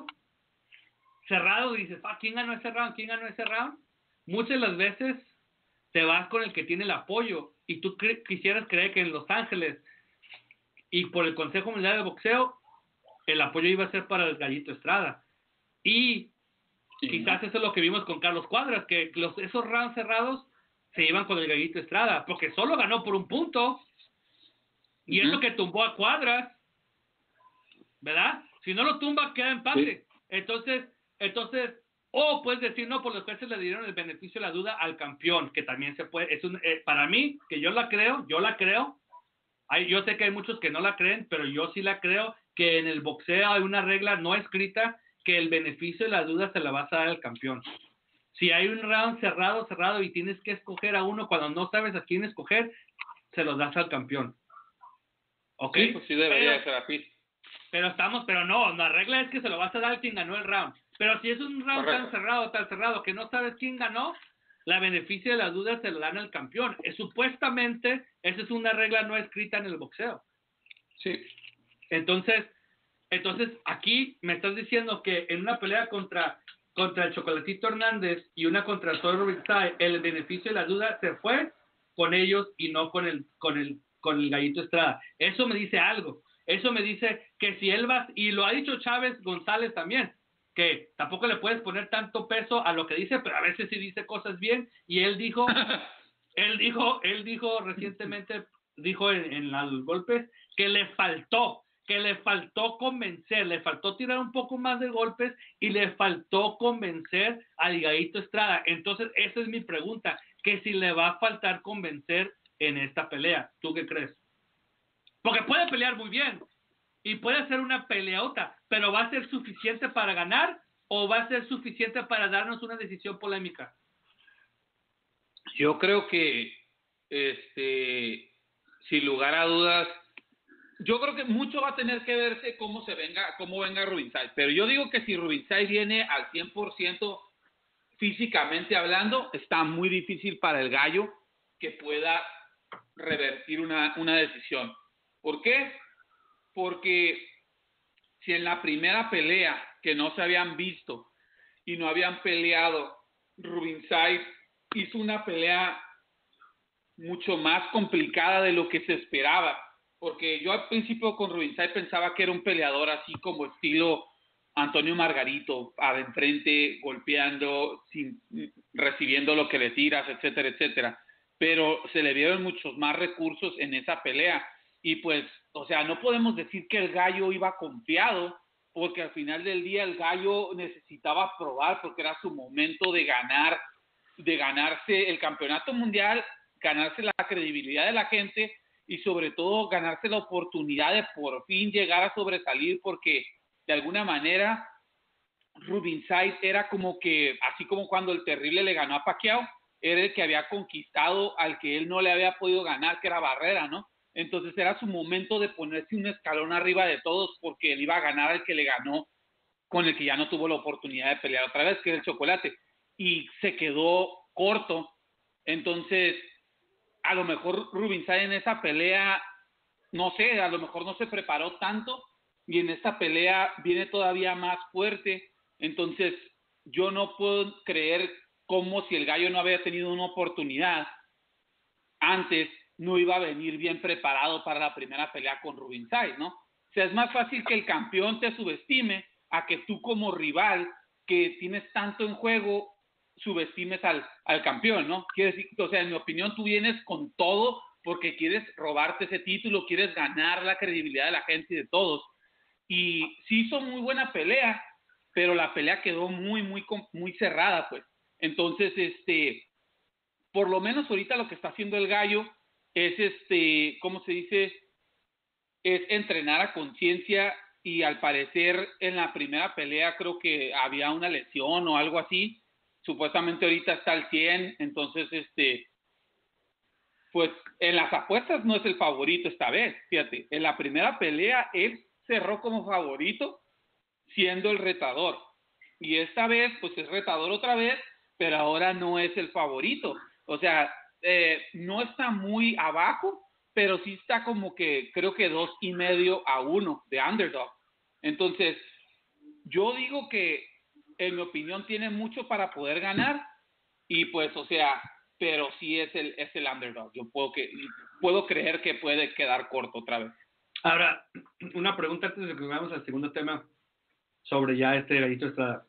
cerrado dices, ¿quién ganó ese round? Muchas de las veces te vas con el que tiene el apoyo y tú quisieras creer que en Los Ángeles y por el Consejo Mundial de Boxeo el apoyo iba a ser para el Gallito Estrada. Y quizás eso es lo que vimos con Carlos Cuadras, que esos rounds cerrados se iban con el Gallito Estrada, porque solo ganó por un punto. Y eso que tumbó a Cuadras, ¿verdad? Si no lo tumba, queda empate. Sí. Entonces, puedes decir, no, por los jueces le dieron el beneficio de la duda al campeón, que también se puede. Para mí, que yo la creo. Yo sé que hay muchos que no la creen, pero yo sí la creo, que en el boxeo hay una regla no escrita que el beneficio de la duda se la vas a dar al campeón. Si hay un round cerrado y tienes que escoger a uno cuando no sabes a quién escoger, se lo das al campeón. ¿Ok? Sí, pues sí debería ser así. Pero no, la regla es que se lo vas a dar al quien ganó el round. Pero si es un round tan cerrado que no sabes quién ganó, la beneficio de la duda se lo dan al campeón. Supuestamente, esa es una regla no escrita en el boxeo. Sí. Entonces, aquí me estás diciendo que en una pelea contra el Chocolatito Hernández y una contra Saul Robinsay, el beneficio de la duda se fue con ellos y no con el Gallito Estrada. Eso me dice algo. Eso me dice que si él va, y lo ha dicho Chávez González también, que tampoco le puedes poner tanto peso a lo que dice, pero a veces sí dice cosas bien, y él dijo recientemente, en los golpes, que le faltó convencer, le faltó tirar un poco más de golpes y le faltó convencer al Gallito Estrada. Entonces, esa es mi pregunta, que si le va a faltar convencer en esta pelea, ¿tú qué crees? Porque puede pelear muy bien y puede hacer una peleota, pero ¿va a ser suficiente para ganar o va a ser suficiente para darnos una decisión polémica? Yo creo que, sin lugar a dudas, yo creo que mucho va a tener que verse cómo venga Robinsay. Pero yo digo que si Robinsay viene al 100% físicamente hablando, está muy difícil para el Gallo que pueda revertir una decisión. ¿Por qué? Porque si en la primera pelea que no se habían visto y no habían peleado, Rubinside hizo una pelea mucho más complicada de lo que se esperaba, porque yo al principio con Rubinside pensaba que era un peleador así como estilo Antonio Margarito, de enfrente, golpeando, recibiendo lo que le tiras, etcétera, etcétera, pero se le dieron muchos más recursos en esa pelea, y pues, o sea, no podemos decir que el Gallo iba confiado, porque al final del día el Gallo necesitaba probar, porque era su momento de ganar, de ganarse el campeonato mundial, ganarse la credibilidad de la gente y sobre todo ganarse la oportunidad de por fin llegar a sobresalir, porque de alguna manera Rubinside era como que, así como cuando el Terrible le ganó a Pacquiao, era el que había conquistado al que él no le había podido ganar, que era Barrera, ¿no? Entonces era su momento de ponerse un escalón arriba de todos, porque él iba a ganar al que le ganó, con el que ya no tuvo la oportunidad de pelear otra vez, que era el Chocolate, y se quedó corto. Entonces a lo mejor Rubinside en esa pelea, no sé, a lo mejor no se preparó tanto y en esta pelea viene todavía más fuerte. Entonces yo no puedo creer como si el Gallo no había tenido una oportunidad antes, no iba a venir bien preparado para la primera pelea con Rubinside, ¿no? O sea, es más fácil que el campeón te subestime a que tú como rival que tienes tanto en juego subestimes al campeón, ¿no? Quiere decir, o sea, en mi opinión, tú vienes con todo porque quieres robarte ese título, quieres ganar la credibilidad de la gente y de todos. Y sí hizo muy buena pelea, pero la pelea quedó muy cerrada, pues. Entonces, por lo menos ahorita lo que está haciendo el Gallo es, ¿cómo se dice? Es entrenar a conciencia, y al parecer en la primera pelea creo que había una lesión o algo así. Supuestamente ahorita está al 100, entonces pues en las apuestas no es el favorito esta vez, fíjate, en la primera pelea él cerró como favorito siendo el retador, y esta vez pues es retador otra vez, pero ahora no es el favorito, o sea, no está muy abajo, pero sí está como que creo que 2.5 a 1 de underdog. Entonces yo digo que en mi opinión tiene mucho para poder ganar, y pues, o sea, pero sí es el underdog. Yo puedo creer que puede quedar corto otra vez. Ahora, una pregunta antes de que vayamos al segundo tema sobre ya Gallito Estrada.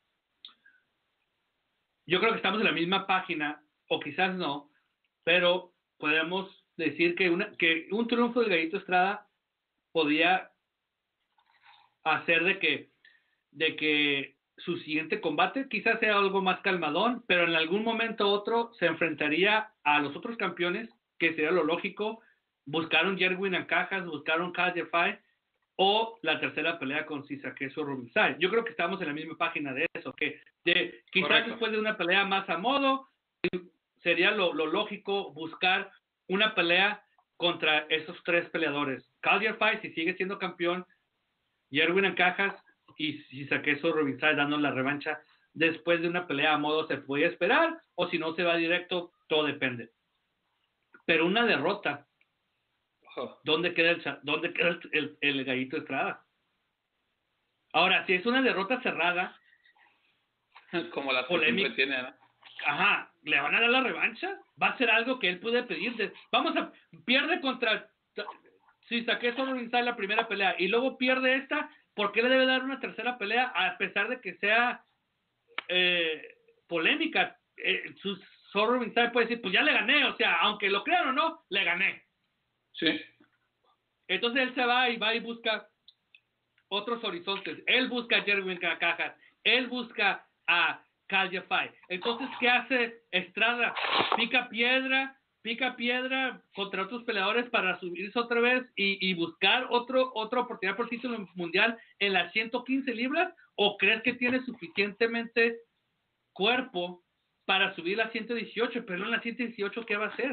Yo creo que estamos en la misma página, o quizás no, pero podemos decir que un triunfo del Gallito Estrada podía hacer de que su siguiente combate quizás sea algo más calmadón, pero en algún momento u otro se enfrentaría a los otros campeones, que sería lo lógico, buscar un Yerwin Ancajas, buscar un Calderfy, o la tercera pelea con Cisaqueso Rubinside. Yo creo que estamos en la misma página de eso, que quizás Correcto. Después de una pelea más a modo, sería lo lógico buscar una pelea contra esos tres peleadores. Calderfy, si sigue siendo campeón, Yerwin Ancajas y Cisaqueso Rubinside dando la revancha después de una pelea a modo se puede esperar, o si no se va directo, todo depende. Pero una derrota, ¿dónde queda el Gallito Estrada? Ahora, si es una derrota cerrada, como la polémica, que tiene, ¿no? Ajá, ¿le van a dar la revancha? Va a ser algo que él puede pedir. Pierde contra Cisaqueso Rubinside la primera pelea y luego pierde esta. ¿Por qué le debe dar una tercera pelea a pesar de que sea polémica? Rubinside puede decir, pues ya le gané, o sea, aunque lo crean o no, le gané. Sí. Entonces él se va y busca otros horizontes. Él busca a Yerwin Cajas, él busca a Calderfy. Entonces, ¿qué hace Estrada? Pica piedra contra otros peleadores para subirse otra vez y buscar otra oportunidad por título mundial en las 115 libras, ¿o crees que tiene suficientemente cuerpo para subir a 118? Pero en las 118, ¿qué va a hacer?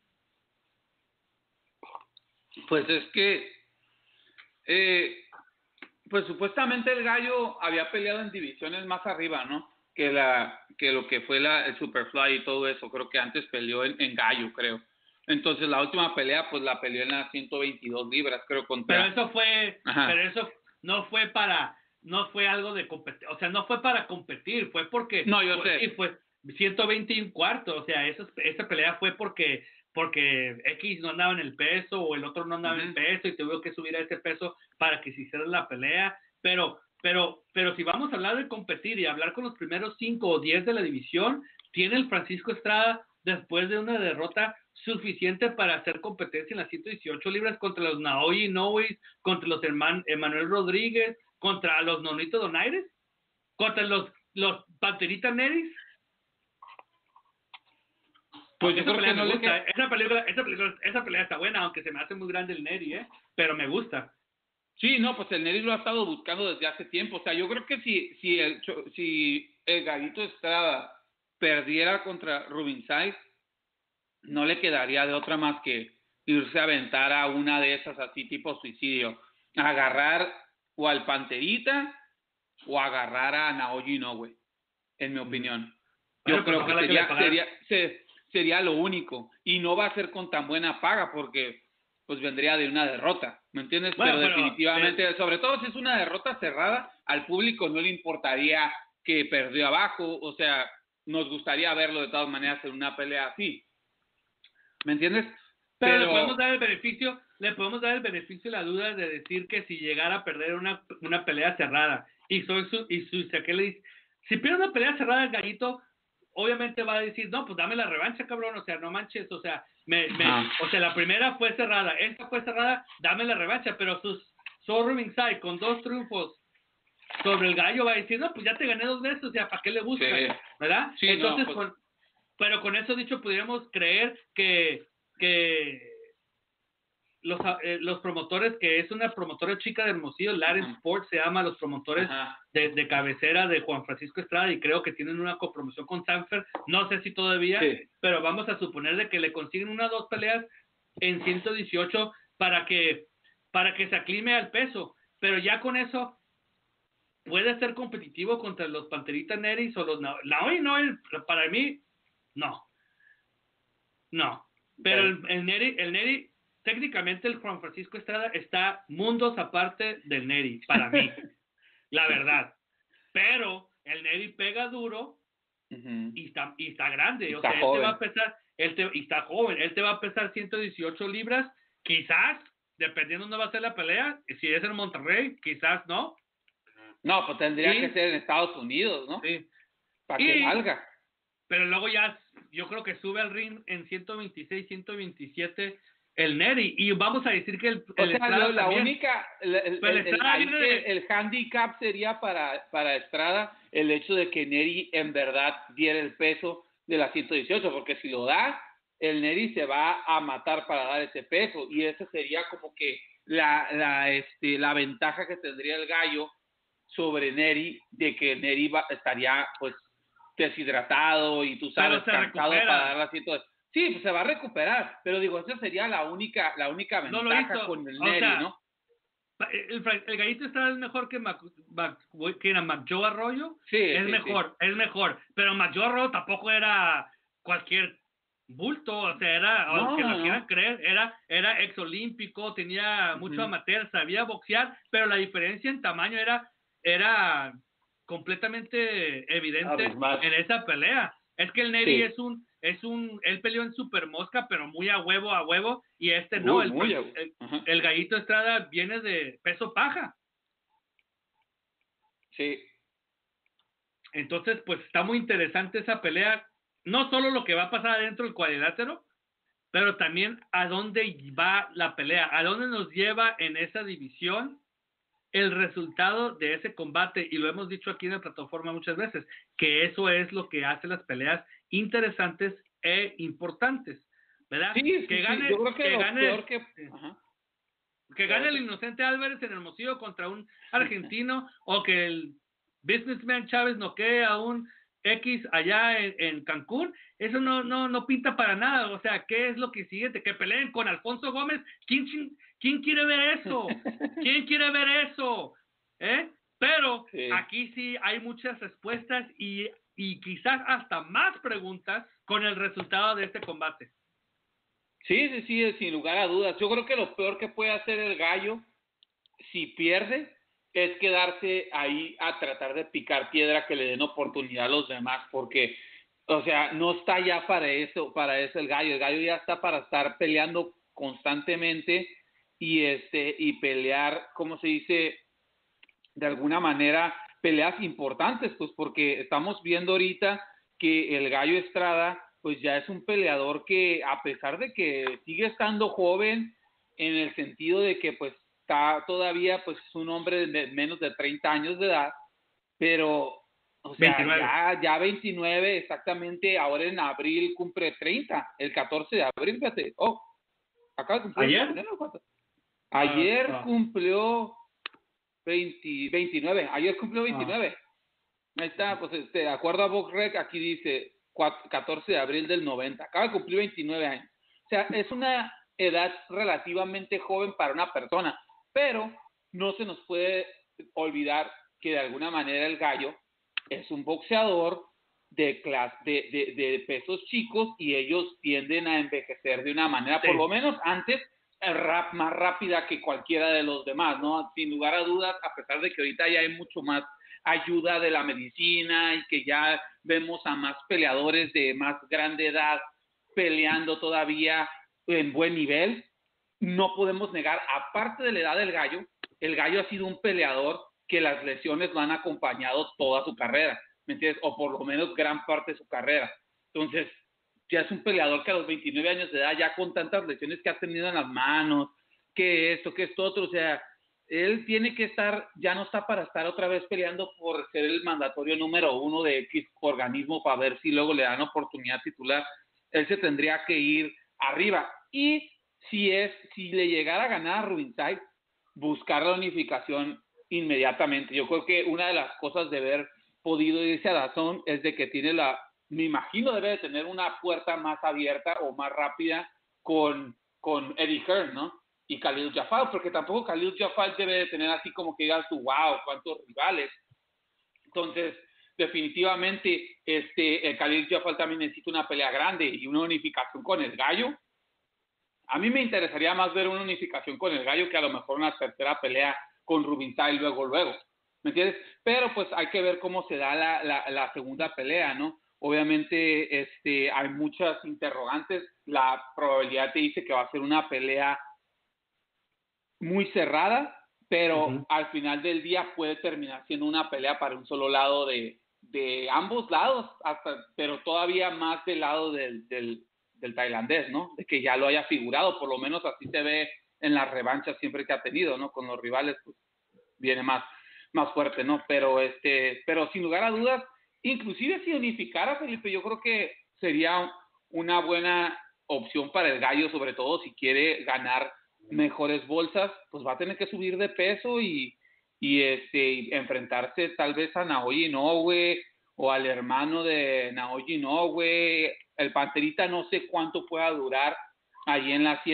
Pues es que pues supuestamente el Gallo había peleado en divisiones más arriba, ¿no? Que lo que fue el Superfly y todo eso. Creo que antes peleó en Gallo, creo. Entonces la última pelea, pues la peleó en las 122 libras, creo, contra... Pero eso fue... Ajá. Pero eso no fue algo de competir, o sea, no fue para competir, fue porque No, yo sé. y fue 121 o sea, esa pelea fue porque X no andaba en el peso o el otro no andaba en el peso y tuvo que subir a ese peso para que se hiciera la pelea, pero si vamos a hablar de competir y hablar con los primeros 5 o 10 de la división, tiene el Francisco Estrada después de una derrota suficiente para hacer competencia en las 118 libras contra los Naoya Inoue, contra los Emanuel Rodríguez, contra los Nonito Donaires, contra los Panterita Neris. Pues yo creo que no le esa pelea está buena, aunque se me hace muy grande el Neri, pero me gusta. Sí, no, pues el Neri lo ha estado buscando desde hace tiempo. O sea, yo creo que si el Gallito Estrada perdiera contra Rubinside, no le quedaría de otra más que irse a aventar a una de esas así tipo suicidio. Agarrar o al Panterita o agarrar a Naoya Inoue, en mi opinión. Yo creo que sería lo único. Y no va a ser con tan buena paga porque pues vendría de una derrota, ¿me entiendes? Pero definitivamente, sobre todo si es una derrota cerrada, al público no le importaría que perdió abajo, o sea, nos gustaría verlo de todas maneras en una pelea así, ¿me entiendes? Pero le podemos dar el beneficio de la duda de decir que si llegara a perder una pelea cerrada si pierde una pelea cerrada el Gallito, obviamente va a decir, no, pues dame la revancha, cabrón, o sea, no manches, o sea, o sea, la primera fue cerrada, esta fue cerrada, dame la revancha, pero Rubinside con 2 triunfos sobre el Gallo va a decir, no, pues ya te gané 2 veces, o sea, ¿para qué le buscas? Sí. ¿Verdad? Sí, entonces, no, pues... pero con eso dicho, pudiéramos creer que los promotores, que es una promotora chica de Hermosillo, Latin Sports se llama, los promotores de cabecera de Juan Francisco Estrada, y creo que tienen una copromoción con Sanfer, no sé si todavía, pero vamos a suponer de que le consiguen 1 o 2 peleas en 118 para que se aclime al peso, pero ya con eso puede ser competitivo contra los Panterita Neris o los Naoya Inoue, para mí no, pero el Neri técnicamente el Juan Francisco Estrada está mundos aparte del Neri, para mí, la verdad. Pero el Neri pega duro y está grande. Está o sea, joven. Él te va a pesar, y está joven, él te va a pesar 118 libras, quizás, dependiendo de dónde va a ser la pelea, si es en Monterrey, quizás no. No, pues tendría que ser en Estados Unidos, ¿no? Sí. Para que valga. Pero luego ya, yo creo que sube al ring en 126, 127 el Neri, y vamos a decir que el Estrada la también. Única, el handicap sería para Estrada el hecho de que Neri en verdad diera el peso de la 118, porque si lo da, el Neri se va a matar para dar ese peso, y esa sería como que la ventaja que tendría el Gallo sobre Neri, de que Neri estaría pues deshidratado y tú sabes, cansado para dar la 118. Sí, pues se va a recuperar, pero digo, esa sería la única ventaja con el Neri, ¿no? El Gallito Estrada es mejor que McJoe Arroyo. Sí, es mejor, pero McJoe Arroyo tampoco era cualquier bulto, o sea, aunque lo quieran creer, era exolímpico, tenía mucho amateur, sabía boxear, pero la diferencia en tamaño era completamente evidente en esa pelea. Es que el Neri él peleó en super mosca, pero muy a huevo, y no, el Gallito Estrada viene de peso paja. Sí. Entonces, pues está muy interesante esa pelea, no solo lo que va a pasar adentro del cuadrilátero, pero también a dónde va la pelea, a dónde nos lleva en esa división el resultado de ese combate, y lo hemos dicho aquí en la plataforma muchas veces, que eso es lo que hace las peleas interesantes e importantes, ¿verdad? Sí, que gane, yo creo que gane el Inocente Álvarez en Hermosillo contra un argentino, o que el Businessman Chávez noquee a un X allá en Cancún, eso no pinta para nada. O sea, ¿qué es lo que sigue? Que peleen con Alfonso Gómez. ¿Quién quiere ver eso? ¿Quién quiere ver eso? Pero aquí sí hay muchas respuestas y quizás hasta más preguntas con el resultado de este combate. Sí, sin lugar a dudas. Yo creo que lo peor que puede hacer el Gallo, si pierde, es quedarse ahí a tratar de picar piedra, que le den oportunidad a los demás, porque, o sea, no está ya para eso el gallo ya está para estar peleando constantemente y pelear, ¿cómo se dice? De alguna manera, peleas importantes, pues porque estamos viendo ahorita que el Gallo Estrada, pues ya es un peleador que, a pesar de que sigue estando joven, en el sentido de que pues está todavía pues es un hombre de menos de 30 años de edad, pero o sea, 29. ya 29 exactamente, ahora en abril cumple 30, el 14 de abril, fíjate, acaba de cumplir ¿Ayer? 29, ¿o cuánto? Ayer Ah. cumplió 29, ayer cumplió 29. Ahí está, pues de acuerdo a BoxRec, aquí dice 14 de abril del 90, acaba de cumplir 29 años. O sea, es una edad relativamente joven para una persona, pero no se nos puede olvidar que de alguna manera el Gallo es un boxeador de pesos chicos y ellos tienden a envejecer de una manera, Sí. por lo menos antes, más rápida que cualquiera de los demás, ¿no? Sin lugar a dudas, a pesar de que ahorita ya hay mucho más ayuda de la medicina y que ya vemos a más peleadores de más grande edad peleando todavía en buen nivel, no podemos negar, aparte de la edad del Gallo, el Gallo ha sido un peleador que las lesiones lo han acompañado toda su carrera, ¿me entiendes? O por lo menos gran parte de su carrera. Entonces, ya es un peleador que a los 29 años de edad, ya con tantas lesiones que ha tenido en las manos, que esto, que esto otro, o sea, él tiene que estar, ya no está para estar otra vez peleando por ser el mandatorio número 1 de X organismo para ver si luego le dan oportunidad titular. Él se tendría que ir arriba. Y si le llegara a ganar a Rubinside, buscar la unificación inmediatamente. Yo creo que una de las cosas de haber podido irse a DAZN es de que tiene me imagino debe de tener una puerta más abierta o más rápida con Eddie Hearn, ¿no? Y Khalil Jafal, porque tampoco Khalil Jafal debe de tener así como que digas tú, wow, cuántos rivales. Entonces, definitivamente, el Khalil Jafal también necesita una pelea grande y una unificación con el Gallo. A mí me interesaría más ver una unificación con el Gallo que a lo mejor una tercera pelea con Rubinside luego. ¿Me entiendes? Pero pues hay que ver cómo se da la segunda pelea, ¿no? Obviamente hay muchas interrogantes. La probabilidad te dice que va a ser una pelea muy cerrada, pero al final del día puede terminar siendo una pelea para un solo lado de ambos lados, pero todavía más del lado del tailandés, ¿no? De que ya lo haya figurado, por lo menos así se ve en las revanchas siempre que ha tenido, ¿no? Con los rivales, pues viene más fuerte, ¿no? Pero sin lugar a dudas, inclusive si unificara, Felipe, yo creo que sería una buena opción para el Gallo, sobre todo si quiere ganar mejores bolsas, pues va a tener que subir de peso y enfrentarse tal vez a Naoya Inoue o al hermano de Naoya Inoue. El Panterita no sé cuánto pueda durar allí en las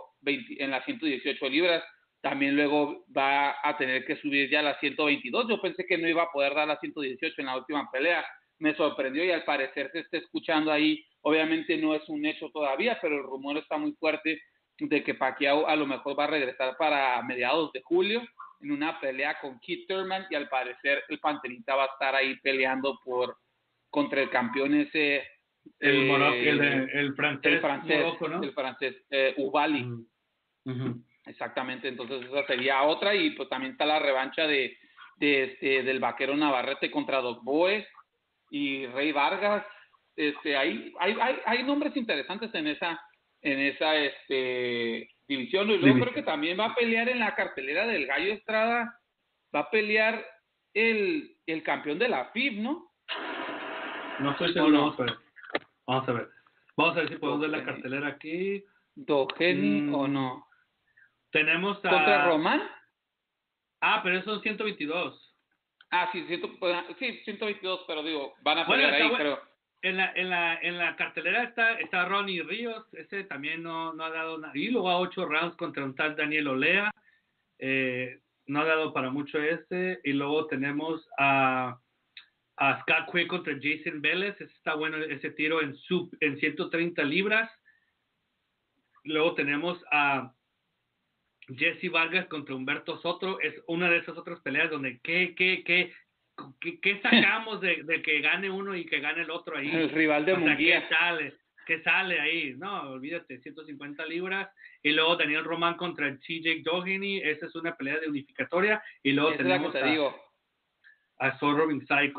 118 libras. También luego va a tener que subir ya a las 122. Yo pensé que no iba a poder dar las 118 en la última pelea. Me sorprendió y al parecer se está escuchando ahí. Obviamente no es un hecho todavía, pero el rumor está muy fuerte de que Pacquiao a lo mejor va a regresar para mediados de julio en una pelea con Keith Thurman y al parecer el Panterita va a estar ahí peleando contra el campeón ese el francés Morocco, ¿no? El francés Ubali. Exactamente, entonces esa sería otra y pues también está la revancha del vaquero Navarrete contra Doc Boe y Rey Vargas. Hay nombres interesantes en esa división, y luego creo que también va a pelear en la cartelera del Gallo Estrada, va a pelear el campeón de la FIB, ¿no? No estoy seguro, vamos a ver si podemos ver la cartelera aquí. Doheny o no. Tenemos ¿Contra Román? Pero esos son 122. Sí, 122, pero digo, van a pelear ahí, creo. En la cartelera está Ronnie Ríos, ese también no ha dado nada. Y luego a 8 rounds contra un tal Daniel Olea, no ha dado para mucho ese. Y luego tenemos a Scott Quigg contra Jason Vélez, ese está bueno ese tiro en 130 libras. Luego tenemos a Jesse Vargas contra Humberto Soto es una de esas otras peleas donde ¿qué sacamos de que gane uno y que gane el otro ahí? El rival de Munguía. ¿Qué sale ahí? No, olvídate, 150 libras. Y luego Daniel Román contra TJ Doheny, esa es una pelea de unificatoria. Y luego Esa tenemos es la que te digo. a Saul Robinside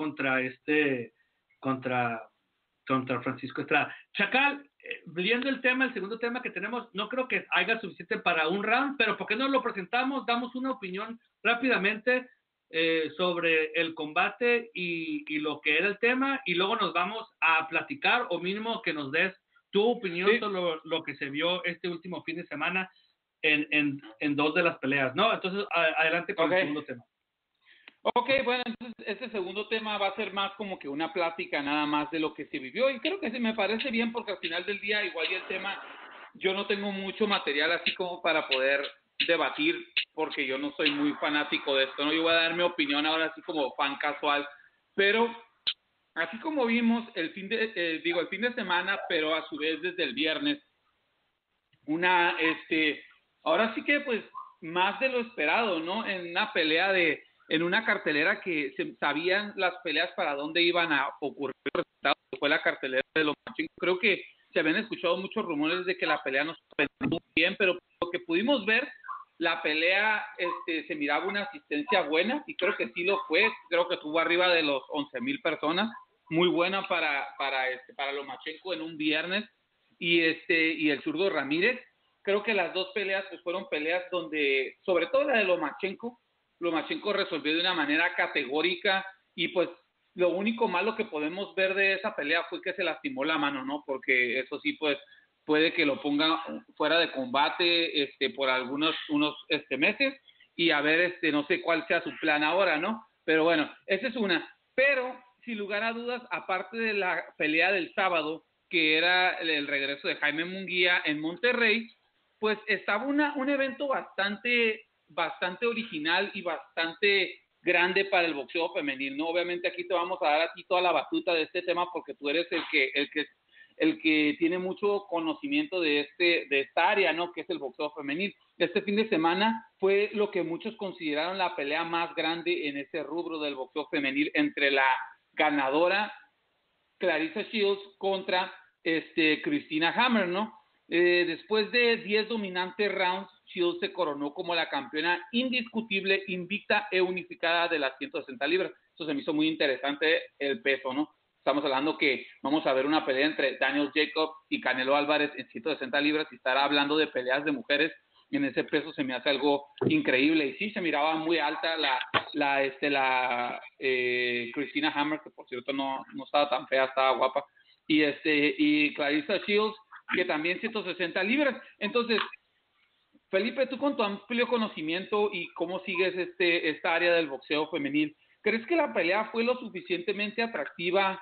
contra Francisco Estrada. Chacal, viendo el segundo tema que tenemos, no creo que haya suficiente para un round, pero ¿por qué no lo presentamos? Damos una opinión rápidamente sobre el combate y lo que era el tema, y luego nos vamos a platicar, o mínimo que nos des tu opinión sobre lo que se vio este último fin de semana en dos de las peleas, ¿no? Entonces, adelante con el segundo tema. Ok, bueno, entonces este segundo tema va a ser más como que una plática nada más de lo que se vivió, y creo que me parece bien porque al final del día igual y el tema, yo no tengo mucho material así como para poder debatir, porque yo no soy muy fanático de esto, ¿no? Yo voy a dar mi opinión ahora así como fan casual, pero así como vimos el fin de semana, pero a su vez desde el viernes, ahora sí que pues más de lo esperado, ¿no? En una pelea en una cartelera que se sabían las peleas para dónde iban a ocurrir los resultados, fue la cartelera de Lomachenko. Creo que se habían escuchado muchos rumores de que la pelea no se muy bien, pero lo que pudimos ver, la pelea se miraba una asistencia buena, y creo que sí lo fue. Creo que estuvo arriba de los 11,000 personas, muy buena para Lomachenko en un viernes, y el zurdo Ramírez. Creo que las dos peleas pues fueron peleas donde, sobre todo la de Lomachenko resolvió de una manera categórica, y pues lo único malo que podemos ver de esa pelea fue que se lastimó la mano, ¿no? Porque eso sí, pues puede que lo ponga fuera de combate por unos meses, y a ver, no sé cuál sea su plan ahora, ¿no? Pero bueno, esa es una. Pero, sin lugar a dudas, aparte de la pelea del sábado, que era el regreso de Jaime Munguía en Monterrey, pues estaba un evento bastante original y bastante grande para el boxeo femenil, ¿no? Obviamente aquí te vamos a dar a ti toda la batuta de este tema, porque tú eres el que tiene mucho conocimiento de esta área, ¿no? Que es el boxeo femenil. Este fin de semana fue lo que muchos consideraron la pelea más grande en ese rubro del boxeo femenil, entre la ganadora Clarissa Shields contra Christina Hammer, ¿no? Después de 10 dominantes rounds, Shields se coronó como la campeona indiscutible, invicta e unificada de las 160 libras. Eso se me hizo muy interesante, el peso, ¿no? Estamos hablando que vamos a ver una pelea entre Daniel Jacobs y Canelo Álvarez en 160 libras, y estar hablando de peleas de mujeres en ese peso se me hace algo increíble. Y sí, se miraba muy alta la Christina Hammer, que por cierto no estaba tan fea, estaba guapa, y Clarissa Shields, que también 160 libras. Entonces, Felipe, tú con tu amplio conocimiento y cómo sigues esta área del boxeo femenil, ¿crees que la pelea fue lo suficientemente atractiva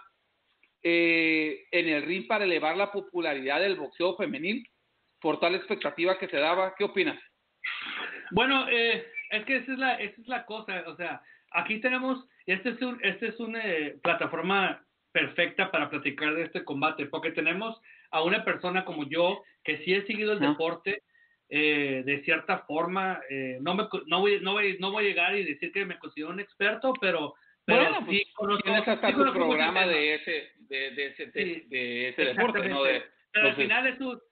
en el ring para elevar la popularidad del boxeo femenil por tal expectativa que se daba? ¿Qué opinas? Bueno, es que esa es la cosa. O sea, aquí tenemos, esta es una plataforma perfecta para platicar de este combate, porque tenemos a una persona como yo que sí he seguido el deporte de cierta forma. No voy a llegar y decir que me considero un experto, pero bueno, sí pues tienes hasta tu programa de ese deporte, ¿no? Pero al final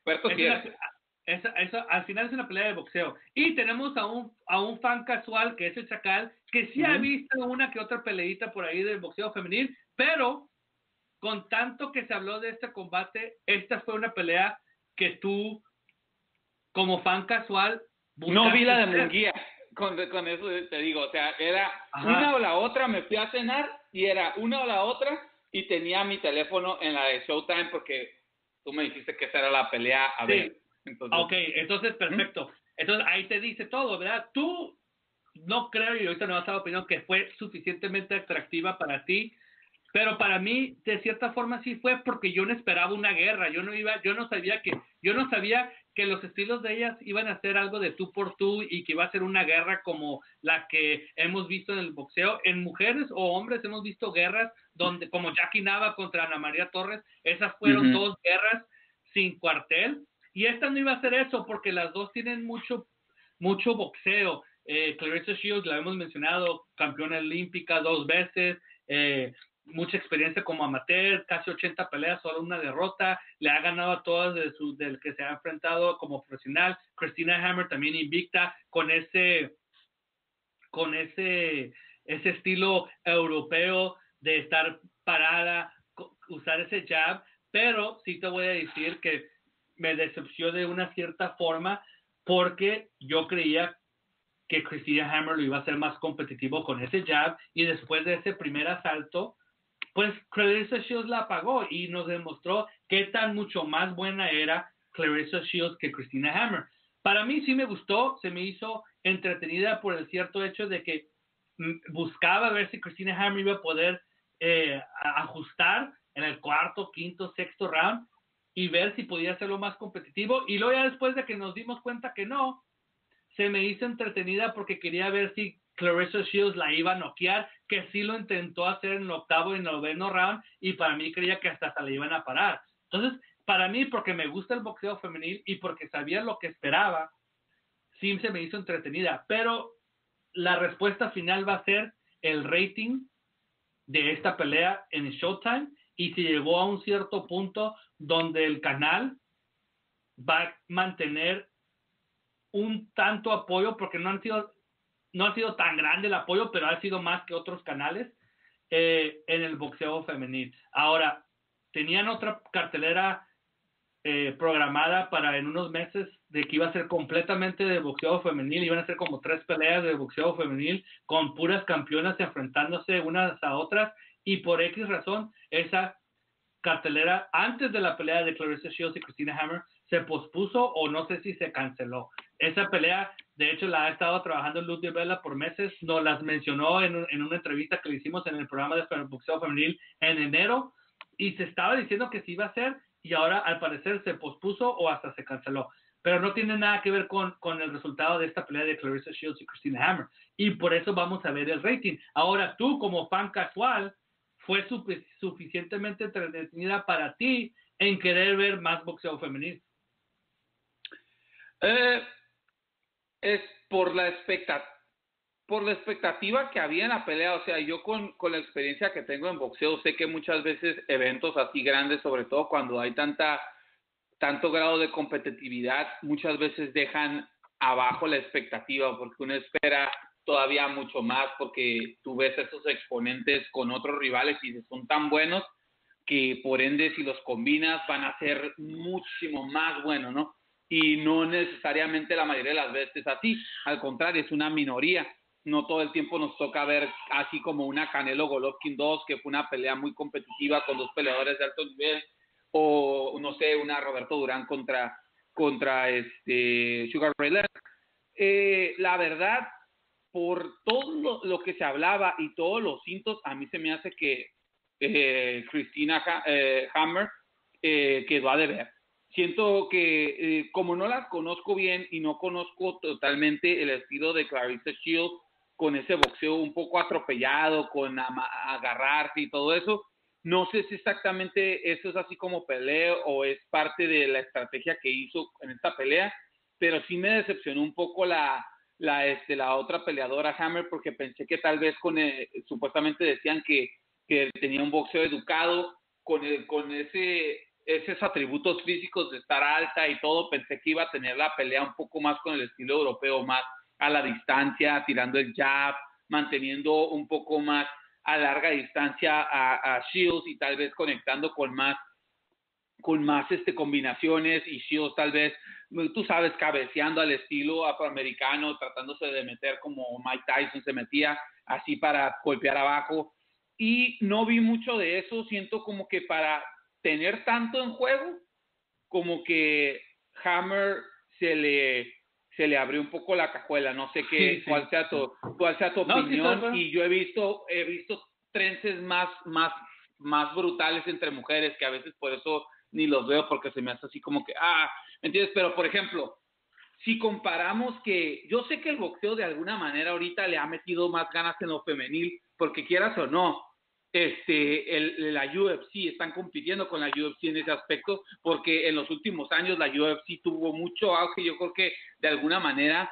al final es una pelea de boxeo, y tenemos a un fan casual que es el Chacal, que sí ha visto una que otra peleita por ahí del boxeo femenil, pero con tanto que se habló de este combate, esta fue una pelea que tú, como fan casual, no vi la de Munguía. Con eso te digo, o sea, era una o la otra. Me fui a cenar y era una o la otra, y tenía mi teléfono en la de Showtime porque tú me dijiste que esa era la pelea a ver. Entonces, ok, entonces perfecto. Entonces ahí te dice todo, ¿verdad? Tú no creo, y ahorita no vas a dar opinión, que fue suficientemente atractiva para ti, pero para mí de cierta forma sí fue, porque yo no esperaba una guerra. Yo no sabía que los estilos de ellas iban a ser algo de tú por tú, y que iba a ser una guerra como la que hemos visto en el boxeo. En mujeres o hombres hemos visto guerras donde, como Jackie Nava contra Ana María Torres, esas fueron dos guerras sin cuartel, y esta no iba a ser eso, porque las dos tienen mucho mucho boxeo. Clarissa Shields, la hemos mencionado, campeona olímpica 2 veces, mucha experiencia como amateur, casi 80 peleas, solo una derrota, le ha ganado a todas del que se ha enfrentado como profesional. Christina Hammer también invicta con ese estilo europeo de estar parada, usar ese jab, pero sí te voy a decir que me decepcionó de una cierta forma porque yo creía que Christina Hammer lo iba a hacer más competitivo con ese jab, y después de ese primer asalto, pues Clarissa Shields la apagó y nos demostró qué tan mucho más buena era Clarissa Shields que Christina Hammer. Para mí sí me gustó, se me hizo entretenida por el cierto hecho de que buscaba ver si Christina Hammer iba a poder ajustar en el cuarto, quinto, sexto round y ver si podía hacerlo más competitivo, y luego ya después de que nos dimos cuenta que no, se me hizo entretenida porque quería ver si Clarissa Shields la iba a noquear, que sí lo intentó hacer en el octavo y noveno round, y para mí creía que hasta se la iban a parar. Entonces, para mí, porque me gusta el boxeo femenil y porque sabía lo que esperaba, sí se me hizo entretenida, pero la respuesta final va a ser el rating de esta pelea en Showtime, y si llegó a un cierto punto donde el canal va a mantener un tanto apoyo, porque no ha sido tan grande el apoyo, pero ha sido más que otros canales en el boxeo femenil. Ahora, tenían otra cartelera programada para en unos meses, de que iba a ser completamente de boxeo femenil, iban a ser como 3 peleas de boxeo femenil con puras campeonas enfrentándose unas a otras, y por X razón esa cartelera antes de la pelea de Clarissa Shields y Christina Hammer se pospuso, o no sé si se canceló. Esa pelea, de hecho, la ha estado trabajando Luz de Vela por meses, nos las mencionó en una entrevista que le hicimos en el programa de boxeo femenil en enero, y se estaba diciendo que se iba a hacer, y ahora al parecer se pospuso o hasta se canceló. Pero no tiene nada que ver con el resultado de esta pelea de Clarissa Shields y Christina Hammer, y por eso vamos a ver el rating. Ahora, tú como fan casual, fue suficientemente entretenida para ti en querer ver más boxeo femenil. Es por la expectativa que había en la pelea. O sea, yo con la experiencia que tengo en boxeo, sé que muchas veces eventos así grandes, sobre todo cuando hay tanto grado de competitividad, muchas veces dejan abajo la expectativa, porque uno espera todavía mucho más, porque tú ves a esos exponentes con otros rivales y son tan buenos que por ende si los combinas van a ser muchísimo más buenos, ¿no? Y no necesariamente la mayoría de las veces así, al contrario, es una minoría. No todo el tiempo nos toca ver así como una Canelo Golovkin 2, que fue una pelea muy competitiva con 2 peleadores de alto nivel, o no sé, una Roberto Durán contra Sugar Ray Leonard. La verdad, por todo lo que se hablaba y todos los cintos, a mí se me hace que Christina Hammer quedó a deber. Siento que como no las conozco bien y no conozco totalmente el estilo de Clarissa Shields, con ese boxeo un poco atropellado, con agarrarse y todo eso, no sé si exactamente eso es así como pelea o es parte de la estrategia que hizo en esta pelea, pero sí me decepcionó un poco la otra peleadora Hammer, porque pensé que tal vez supuestamente decían que tenía un boxeo educado con esos atributos físicos de estar alta y todo. Pensé que iba a tener la pelea un poco más con el estilo europeo, más a la distancia, tirando el jab, manteniendo un poco más a larga distancia a Shields, y tal vez conectando con más combinaciones, y Shields tal vez, tú sabes, cabeceando al estilo afroamericano, tratándose de meter como Mike Tyson se metía, así para golpear abajo. Y no vi mucho de eso. Siento como que para tener tanto en juego, como que Hammer se le abrió un poco la cajuela. No sé cuál sea tu opinión. Sí, y yo he visto trences más brutales entre mujeres, que a veces por eso ni los veo, porque se me hace así como que, ¿me entiendes? Pero, por ejemplo, si comparamos, que yo sé que el boxeo de alguna manera ahorita le ha metido más ganas en lo femenil, porque quieras o no, la UFC, están compitiendo con la UFC en ese aspecto, porque en los últimos años la UFC tuvo mucho auge. Yo creo que de alguna manera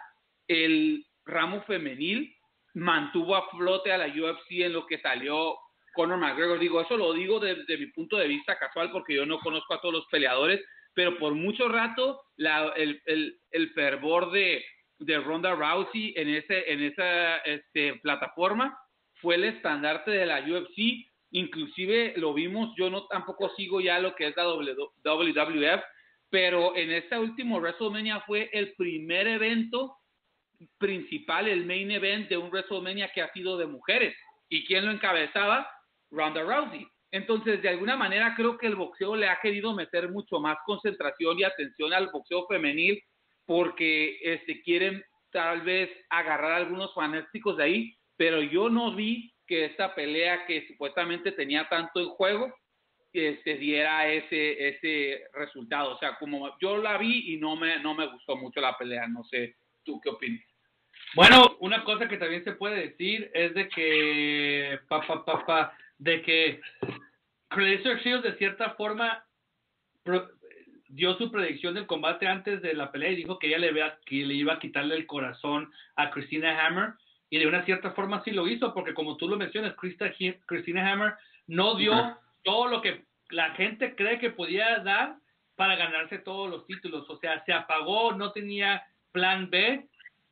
el ramo femenil mantuvo a flote a la UFC en lo que salió Conor McGregor. Eso lo digo desde mi punto de vista casual porque yo no conozco a todos los peleadores, pero por mucho rato el fervor de Ronda Rousey en esa plataforma fue el estandarte de la UFC. Inclusive lo vimos, yo no tampoco sigo ya lo que es la WWF, pero en este último WrestleMania fue el primer evento principal, el main event de un WrestleMania que ha sido de mujeres. ¿Y quién lo encabezaba? Ronda Rousey. Entonces, de alguna manera, creo que el boxeo le ha querido meter mucho más concentración y atención al boxeo femenil porque quieren tal vez agarrar a algunos fanáticos de ahí, pero yo no vi que esta pelea que supuestamente tenía tanto en juego diera ese resultado. O sea, como yo la vi y no me gustó mucho la pelea. No sé, ¿tú qué opinas? Bueno, una cosa que también se puede decir es de que de que Clarissa Shields de cierta forma dio su predicción del combate antes de la pelea y dijo que ella que le iba a quitarle el corazón a Christina Hammer, y de una cierta forma sí lo hizo, porque como tú lo mencionas, Christina Hammer no dio todo lo que la gente cree que podía dar para ganarse todos los títulos. O sea, se apagó, no tenía plan B,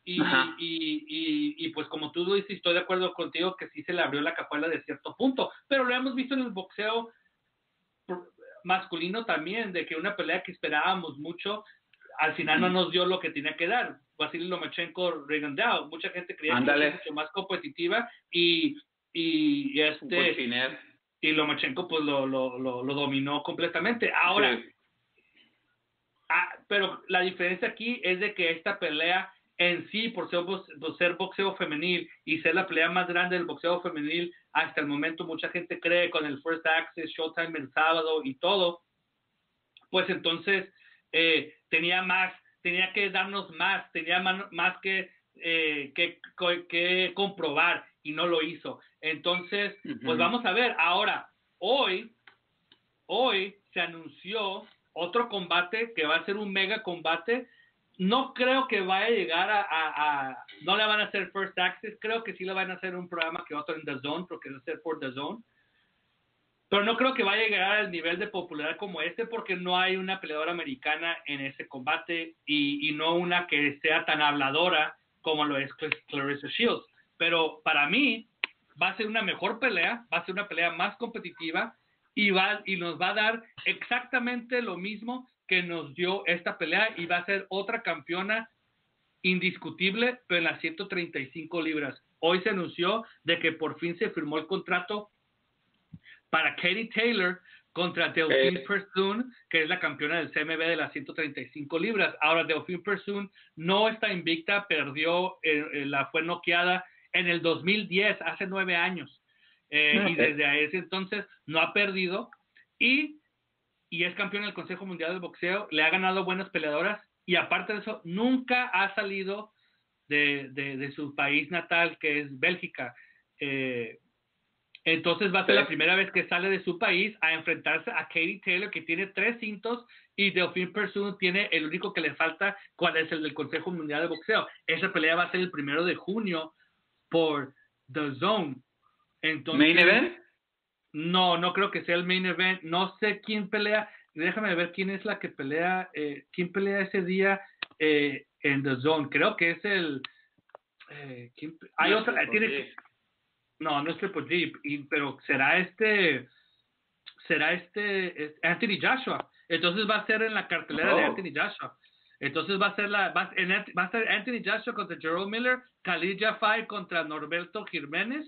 y pues como tú lo dices, estoy de acuerdo contigo que sí se le abrió la cajuela de cierto punto, pero lo hemos visto en el boxeo masculino también, de que una pelea que esperábamos mucho al final no nos dio lo que tenía que dar. Vasily Lomachenko, Rigondeaux, mucha gente creía que era mucho más competitiva y Lomachenko pues lo dominó completamente. Ahora, pero la diferencia aquí es de que esta pelea en sí, por ser boxeo femenil y ser la pelea más grande del boxeo femenil hasta el momento, mucha gente cree con el First Access, Showtime el sábado y todo, pues entonces tenía que darnos más, tenía más que comprobar y no lo hizo. Entonces, pues vamos a ver. Ahora, hoy se anunció otro combate que va a ser un mega combate. No creo que vaya a llegar no le van a hacer First Access, creo que sí le van a hacer un programa que va a estar en The Zone, porque va a ser por The Zone. Pero no creo que vaya a llegar al nivel de popularidad como porque no hay una peleadora americana en ese combate y no una que sea tan habladora como lo es Clarissa Shields. Pero para mí va a ser una mejor pelea, va a ser una pelea más competitiva y nos va a dar exactamente lo mismo que nos dio esta pelea, y va a ser otra campeona indiscutible, pero en las 135 libras. Hoy se anunció de que por fin se firmó el contrato para Katie Taylor contra Delphine Persoon, que es la campeona del CMB de las 135 libras. Ahora, Delphine Persoon no está invicta, fue noqueada en el 2010, hace 9 años. Y desde ese entonces no ha perdido, y es campeona del Consejo Mundial del Boxeo, le ha ganado buenas peleadoras, y aparte de eso, nunca ha salido de su país natal, que es Bélgica. Entonces va a ser la primera vez que sale de su país a enfrentarse a Katie Taylor, que tiene 3 cintos, y Delphine Persoon tiene el único que le falta, cuál es el del Consejo Mundial de Boxeo. Esa pelea va a ser el 1 de junio por The Zone. Entonces, ¿Main event? No creo que sea el main event. No sé quién pelea. Déjame ver quién es la que pelea. ¿Quién pelea ese día en The Zone? Creo que es el... hay otra... No es Triple G, pero será Anthony Joshua. Entonces va a ser en la cartelera de Anthony Joshua. Entonces va a ser Anthony Joshua contra Gerald Miller, Khalid Jafar contra Norberto Jiménez.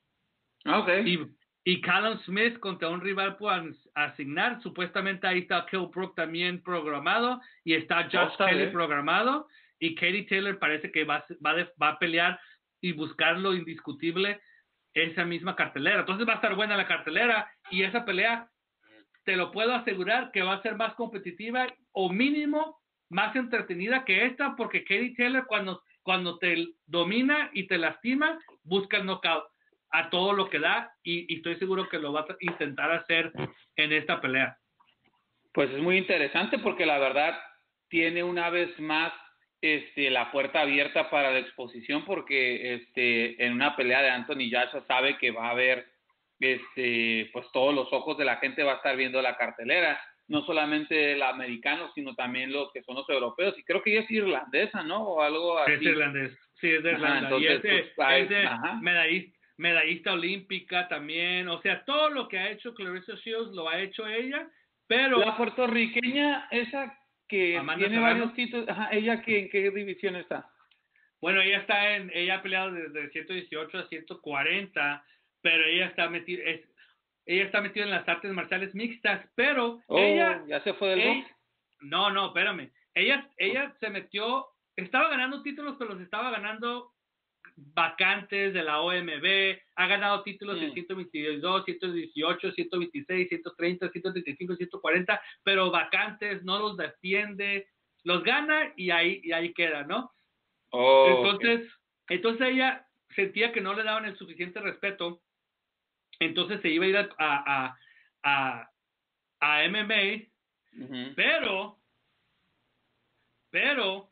Y Callum Smith contra un rival por asignar. Supuestamente ahí está Kell Brook también programado, y está Josh Kelly programado, y Katie Taylor parece que va a pelear y buscar lo indiscutible esa misma cartelera. Entonces va a estar buena la cartelera, y esa pelea te lo puedo asegurar que va a ser más competitiva o mínimo más entretenida que esta, porque Katie Taylor cuando te domina y te lastima, busca el knockout a todo lo que da, y estoy seguro que lo va a intentar hacer en esta pelea. Pues es muy interesante porque la verdad tiene una vez más la puerta abierta para la exposición, porque en una pelea de Anthony Joshua sabe que va a haber pues todos los ojos de la gente va a estar viendo la cartelera, no solamente el americano, sino también los que son los europeos, y creo que ella es irlandesa, ¿no? O algo así. Es irlandés, sí, es de Irlanda. Ajá, entonces, es de medallista olímpica también, o sea, todo lo que ha hecho Claressa Shields lo ha hecho ella, pero... La puertorriqueña, esa que Amanda tiene Serrano. varios títulos, ¿ella en qué división está? Bueno, ella ha peleado desde 118 a 140, pero ella está metida en las artes marciales mixtas, pero ella ya se fue del box. No, espérame. Ella se metió, estaba ganando títulos, pero los estaba ganando vacantes de la OMB, ha ganado títulos en 122, 118, 126, 130, 135, 140, pero vacantes, no los defiende, los gana y ahí queda, ¿no? Entonces ella sentía que no le daban el suficiente respeto, entonces se iba a ir a MMA, pero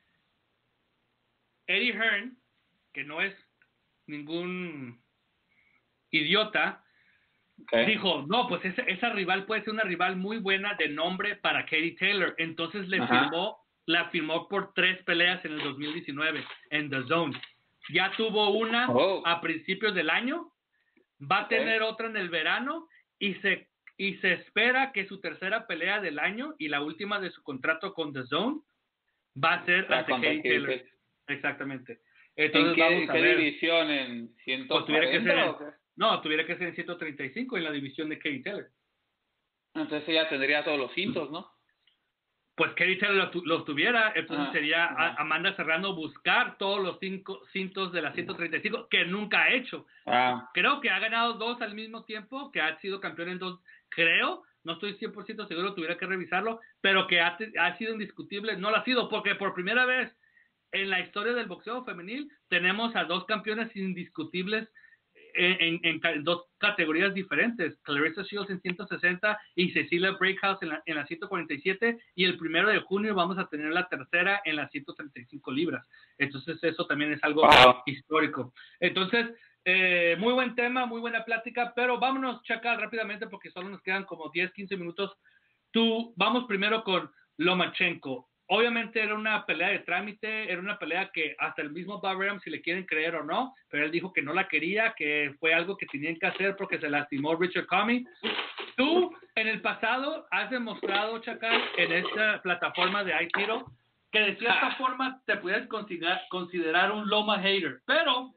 Eddie Hearn, que no es ningún idiota, dijo, no, pues esa rival puede ser una rival muy buena de nombre para Katie Taylor, entonces la firmó por 3 peleas en el 2019 en The Zone. Ya tuvo una a principios del año, va a tener otra en el verano y se espera que su tercera pelea del año y la última de su contrato con The Zone va a ser ante Katie Taylor. Exactamente. Entonces, ¿En qué división? ¿En 140? Pues tuviera que ser en 135 en la división de Katie Taylor. Entonces ella tendría todos los cintos, ¿no? Pues Katie Taylor los tuviera, entonces sería Amanda Serrano buscar todos los 5 cintos de la 135 que nunca ha hecho. Creo que ha ganado 2 al mismo tiempo, que ha sido campeón en 2, creo, no estoy 100% seguro, tuviera que revisarlo, pero que ha sido indiscutible, no lo ha sido, porque por primera vez en la historia del boxeo femenil tenemos a 2 campeones indiscutibles en 2 categorías diferentes, Claressa Shields en 160 y Cecilia Brækhus en la 147, y el 1 de junio vamos a tener la tercera en las 135 libras. Entonces eso también es algo histórico. Entonces, muy buen tema, muy buena plática, pero vámonos, Chacal, rápidamente porque solo nos quedan como 10, 15 minutos. Vamos primero con Lomachenko. Obviamente era una pelea de trámite, era una pelea que hasta el mismo Bob Arum, si le quieren creer o no, pero él dijo que no la quería, que fue algo que tenían que hacer porque se lastimó Richard Comey. Tú, en el pasado, has demostrado, Chacal, en esta plataforma de iTiro, que de cierta forma te puedes considerar un Loma hater, pero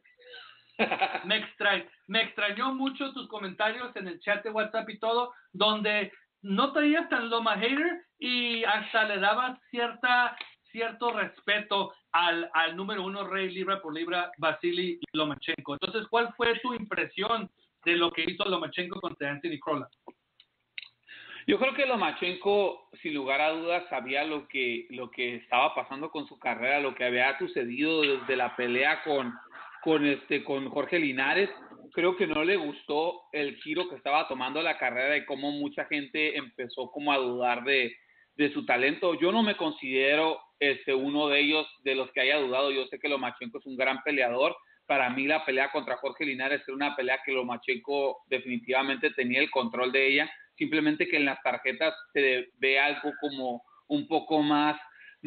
me extrañó mucho tus comentarios en el chat de WhatsApp y todo, donde no traías tan Loma hater y hasta le dabas cierto respeto al número 1 rey libra por libra, Vasily Lomachenko. Entonces, ¿cuál fue tu impresión de lo que hizo Lomachenko contra Anthony Crolla? Yo creo que Lomachenko, sin lugar a dudas, sabía lo que estaba pasando con su carrera, lo que había sucedido desde la pelea con Jorge Linares. Creo que no le gustó el giro que estaba tomando la carrera y cómo mucha gente empezó como a dudar de su talento. Yo no me considero uno de ellos, de los que haya dudado. Yo sé que Lomachenko es un gran peleador. Para mí la pelea contra Jorge Linares era una pelea que Lomachenko definitivamente tenía el control de ella. Simplemente que en las tarjetas se ve algo como un poco más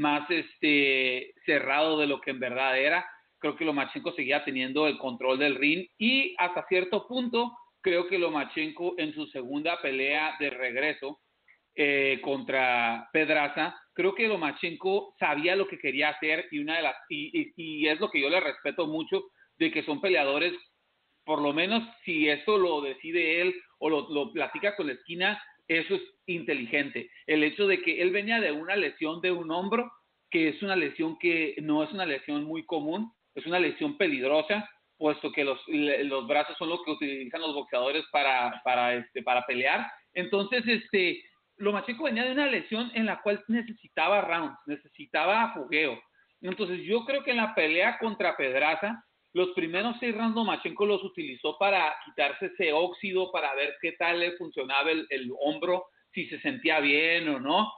cerrado de lo que en verdad era. Creo que Lomachenko seguía teniendo el control del ring y hasta cierto punto creo que Lomachenko en su segunda pelea de regreso contra Pedraza, creo que Lomachenko sabía lo que quería hacer y es lo que yo le respeto mucho, de que son peleadores, por lo menos si eso lo decide él o lo platica con la esquina, eso es inteligente. El hecho de que él venía de una lesión de un hombro, que es una lesión que no es una lesión muy común, es una lesión peligrosa, puesto que los brazos son lo que utilizan los boxeadores para pelear. Entonces, Lomachenko venía de una lesión en la cual necesitaba rounds, necesitaba fogueo. Entonces, yo creo que en la pelea contra Pedraza, los primeros 6 rounds Lomachenko los utilizó para quitarse ese óxido, para ver qué tal le funcionaba el hombro, si se sentía bien o no.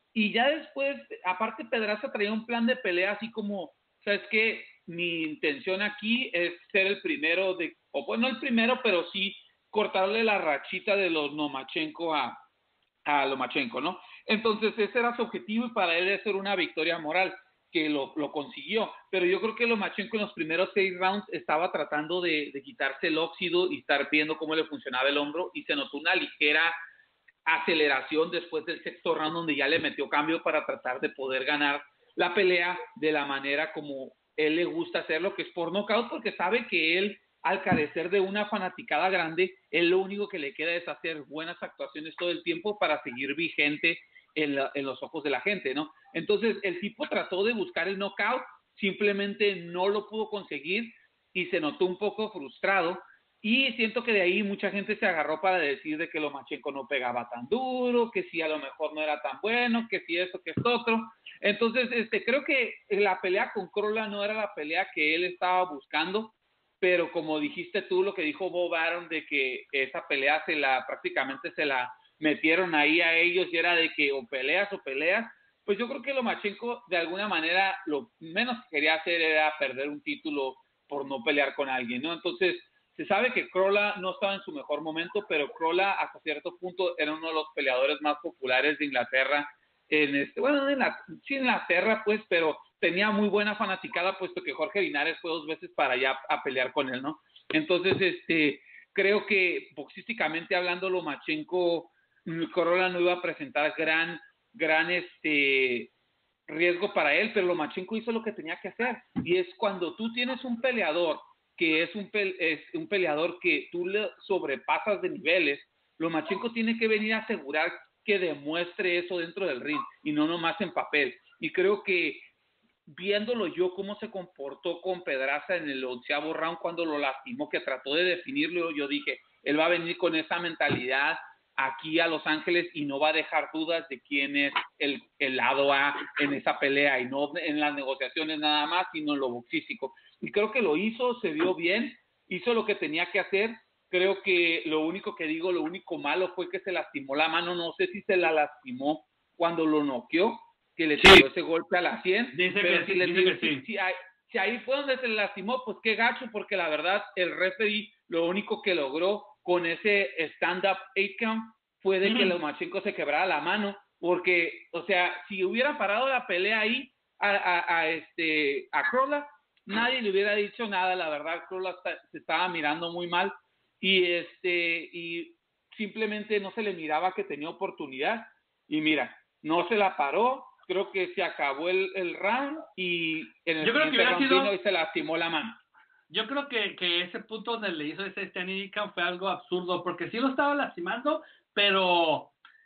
Y ya después, aparte Pedraza traía un plan de pelea así como, ¿sabes qué? Mi intención aquí es ser el primero o bueno, el primero, pero sí cortarle la rachita de los Lomachenko a Lomachenko, ¿no? Entonces ese era su objetivo y para él es ser una victoria moral, que lo consiguió. Pero yo creo que Lomachenko en los primeros 6 rounds estaba tratando de quitarse el óxido y estar viendo cómo le funcionaba el hombro y se notó una ligera aceleración después del sexto round donde ya le metió cambio para tratar de poder ganar la pelea de la manera como él le gusta hacerlo, que es por nocaut, porque sabe que él, al carecer de una fanaticada grande, él lo único que le queda es hacer buenas actuaciones todo el tiempo para seguir vigente en los ojos de la gente, ¿no? Entonces el tipo trató de buscar el knockout, simplemente no lo pudo conseguir y se notó un poco frustrado. Y siento que de ahí mucha gente se agarró para decir de que Lomachenko no pegaba tan duro, que si a lo mejor no era tan bueno, que si eso, que esto otro. Entonces, creo que la pelea con Crolla no era la pelea que él estaba buscando, pero como dijiste tú, lo que dijo Bob Arum, de que esa pelea prácticamente se la metieron ahí a ellos y era de que o peleas, pues yo creo que Lomachenko de alguna manera lo menos que quería hacer era perder un título por no pelear con alguien, ¿no? Entonces, se sabe que Crolla no estaba en su mejor momento, pero Crolla hasta cierto punto era uno de los peleadores más populares de Inglaterra. Sí, Inglaterra, pues, pero tenía muy buena fanaticada, puesto que Jorge Linares fue 2 veces para allá a pelear con él, ¿no? Entonces, creo que boxísticamente hablando, Lomachenko, Crolla no iba a presentar gran riesgo para él, pero Lomachenko hizo lo que tenía que hacer, y es cuando tú tienes un peleador que es un peleador que tú le sobrepasas de niveles, Lomachenko tiene que venir a asegurar que demuestre eso dentro del ring y no nomás en papel. Y creo que viéndolo yo cómo se comportó con Pedraza en el 11º round cuando lo lastimó, que trató de definirlo, yo dije, él va a venir con esa mentalidad aquí a Los Ángeles y no va a dejar dudas de quién es el lado A en esa pelea, y no en las negociaciones nada más, sino en lo boxístico. Y creo que lo hizo, se vio bien, hizo lo que tenía que hacer. Creo que lo único malo fue que se lastimó la mano, no sé si se la lastimó cuando lo noqueó, que le tiró ese golpe a la 100, pero si ahí fue donde se lastimó, pues qué gacho, porque la verdad el referee lo único que logró con ese stand-up 8 count fue de que Lomachenko se quebrara la mano, porque, o sea, si hubiera parado la pelea ahí a Crolla, nadie le hubiera dicho nada. La verdad, Crolla se estaba mirando muy mal y simplemente no se le miraba que tenía oportunidad, y mira, no se la paró. Creo que se acabó el round y en el siguiente round vino y se lastimó la mano. Yo creo que ese punto donde le hizo ese standing count fue algo absurdo, porque sí lo estaba lastimando, pero,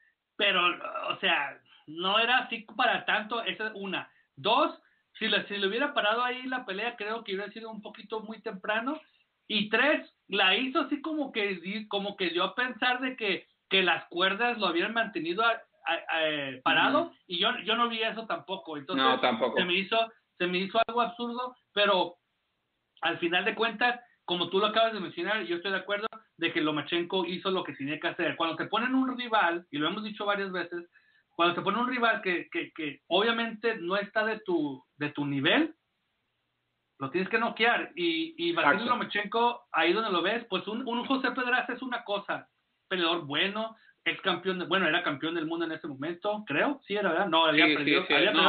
o sea, no era así para tanto. Esa es una. 2, si le hubiera parado ahí la pelea, creo que hubiera sido un poquito muy temprano. Y 3, la hizo así como que dio a pensar de que las cuerdas lo habían mantenido parado, y yo no vi eso tampoco. Entonces, no, tampoco. se me hizo algo absurdo, pero al final de cuentas, como tú lo acabas de mencionar, yo estoy de acuerdo de que Lomachenko hizo lo que tenía que hacer. Cuando te ponen un rival, y lo hemos dicho varias veces, cuando te ponen un rival que obviamente no está de tu nivel, lo tienes que noquear. Y Vasily Lomachenko, ahí donde lo ves, pues un José Pedraza es una cosa, peleador bueno, ex campeón, era campeón del mundo en ese momento, creo, sí era, ¿verdad? No, había perdido.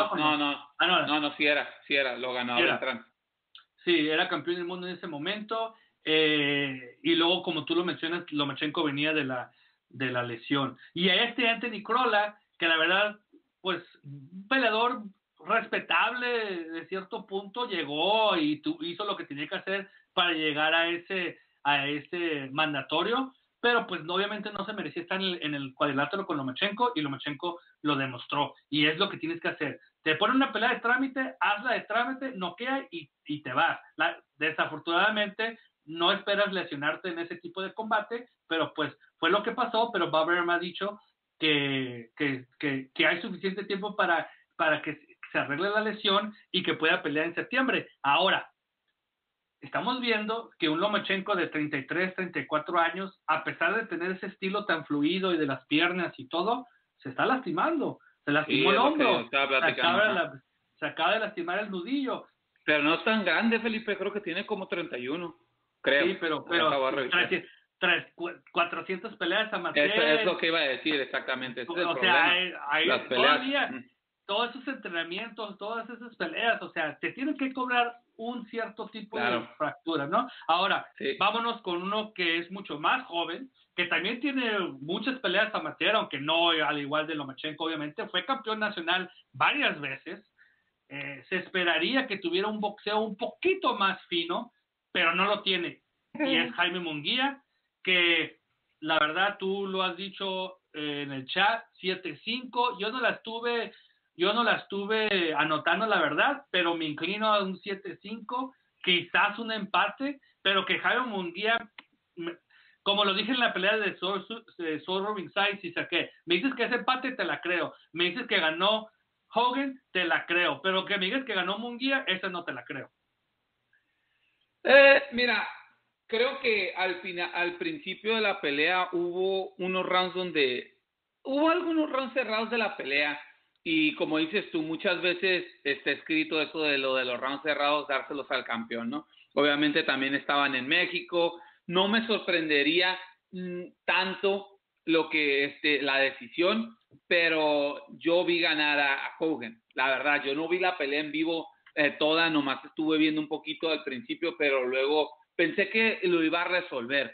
Sí era, lo ganó Beltrán. Sí, era campeón del mundo en ese momento, y luego, como tú lo mencionas, Lomachenko venía de la lesión. Y a Anthony Crolla, que la verdad, pues, un peleador respetable de cierto punto, llegó y hizo lo que tenía que hacer para llegar a ese mandatorio, pero pues obviamente no se merecía estar en el cuadrilátero con Lomachenko, y Lomachenko lo demostró, y es lo que tienes que hacer. Te ponen una pelea de trámite, hazla de trámite, noquea y te vas. Desafortunadamente no esperas lesionarte en ese tipo de combate, pero pues fue lo que pasó. Pero Bob me ha dicho que hay suficiente tiempo para que se arregle la lesión y que pueda pelear en septiembre. Ahora, estamos viendo que un Lomachenko de 33, 34 años, a pesar de tener ese estilo tan fluido y de las piernas y todo, se está lastimando. Se lastimó Sí, el es lo que hombro. estaba platicando, ajá. Se acaba de lastimar el nudillo. Pero no es tan grande, Felipe, creo que tiene como 31, creo. Sí, pero Ahorita voy a revisar. 400 peleas amateur. Eso es lo que iba a decir, exactamente. Ese es el O problema. sea, hay Las peleas. todavía, todos esos entrenamientos, todas esas peleas, o sea, te tienen que cobrar un cierto tipo de Claro. fractura, ¿no? Ahora, Sí. vámonos con uno que es mucho más joven, que también tiene muchas peleas amateur, aunque no al igual de Lomachenko, obviamente, fue campeón nacional varias veces. Se esperaría que tuviera un boxeo un poquito más fino, pero no lo tiene. Y es Jaime Munguía, que la verdad tú lo has dicho en el chat, 7-5. Yo no la estuve anotando, la verdad, pero me inclino a un 7-5, quizás un empate, pero que Jaime Munguía, como lo dije en la pelea de Saul Robinson, si saqué, me dices que ese empate, te la creo. Me dices que ganó Hogan, te la creo, pero que me digas que ganó Munguía, esa no te la creo. Mira, creo que al principio de la pelea hubo algunos rounds cerrados de la pelea, y como dices tú, muchas veces está escrito eso de los rounds cerrados, dárselos al campeón, ¿no? Obviamente también estaban en México, no me sorprendería tanto lo que la decisión, pero yo vi ganar a Hogan, la verdad. Yo no vi la pelea en vivo toda, nomás estuve viendo un poquito al principio, pero luego pensé que lo iba a resolver.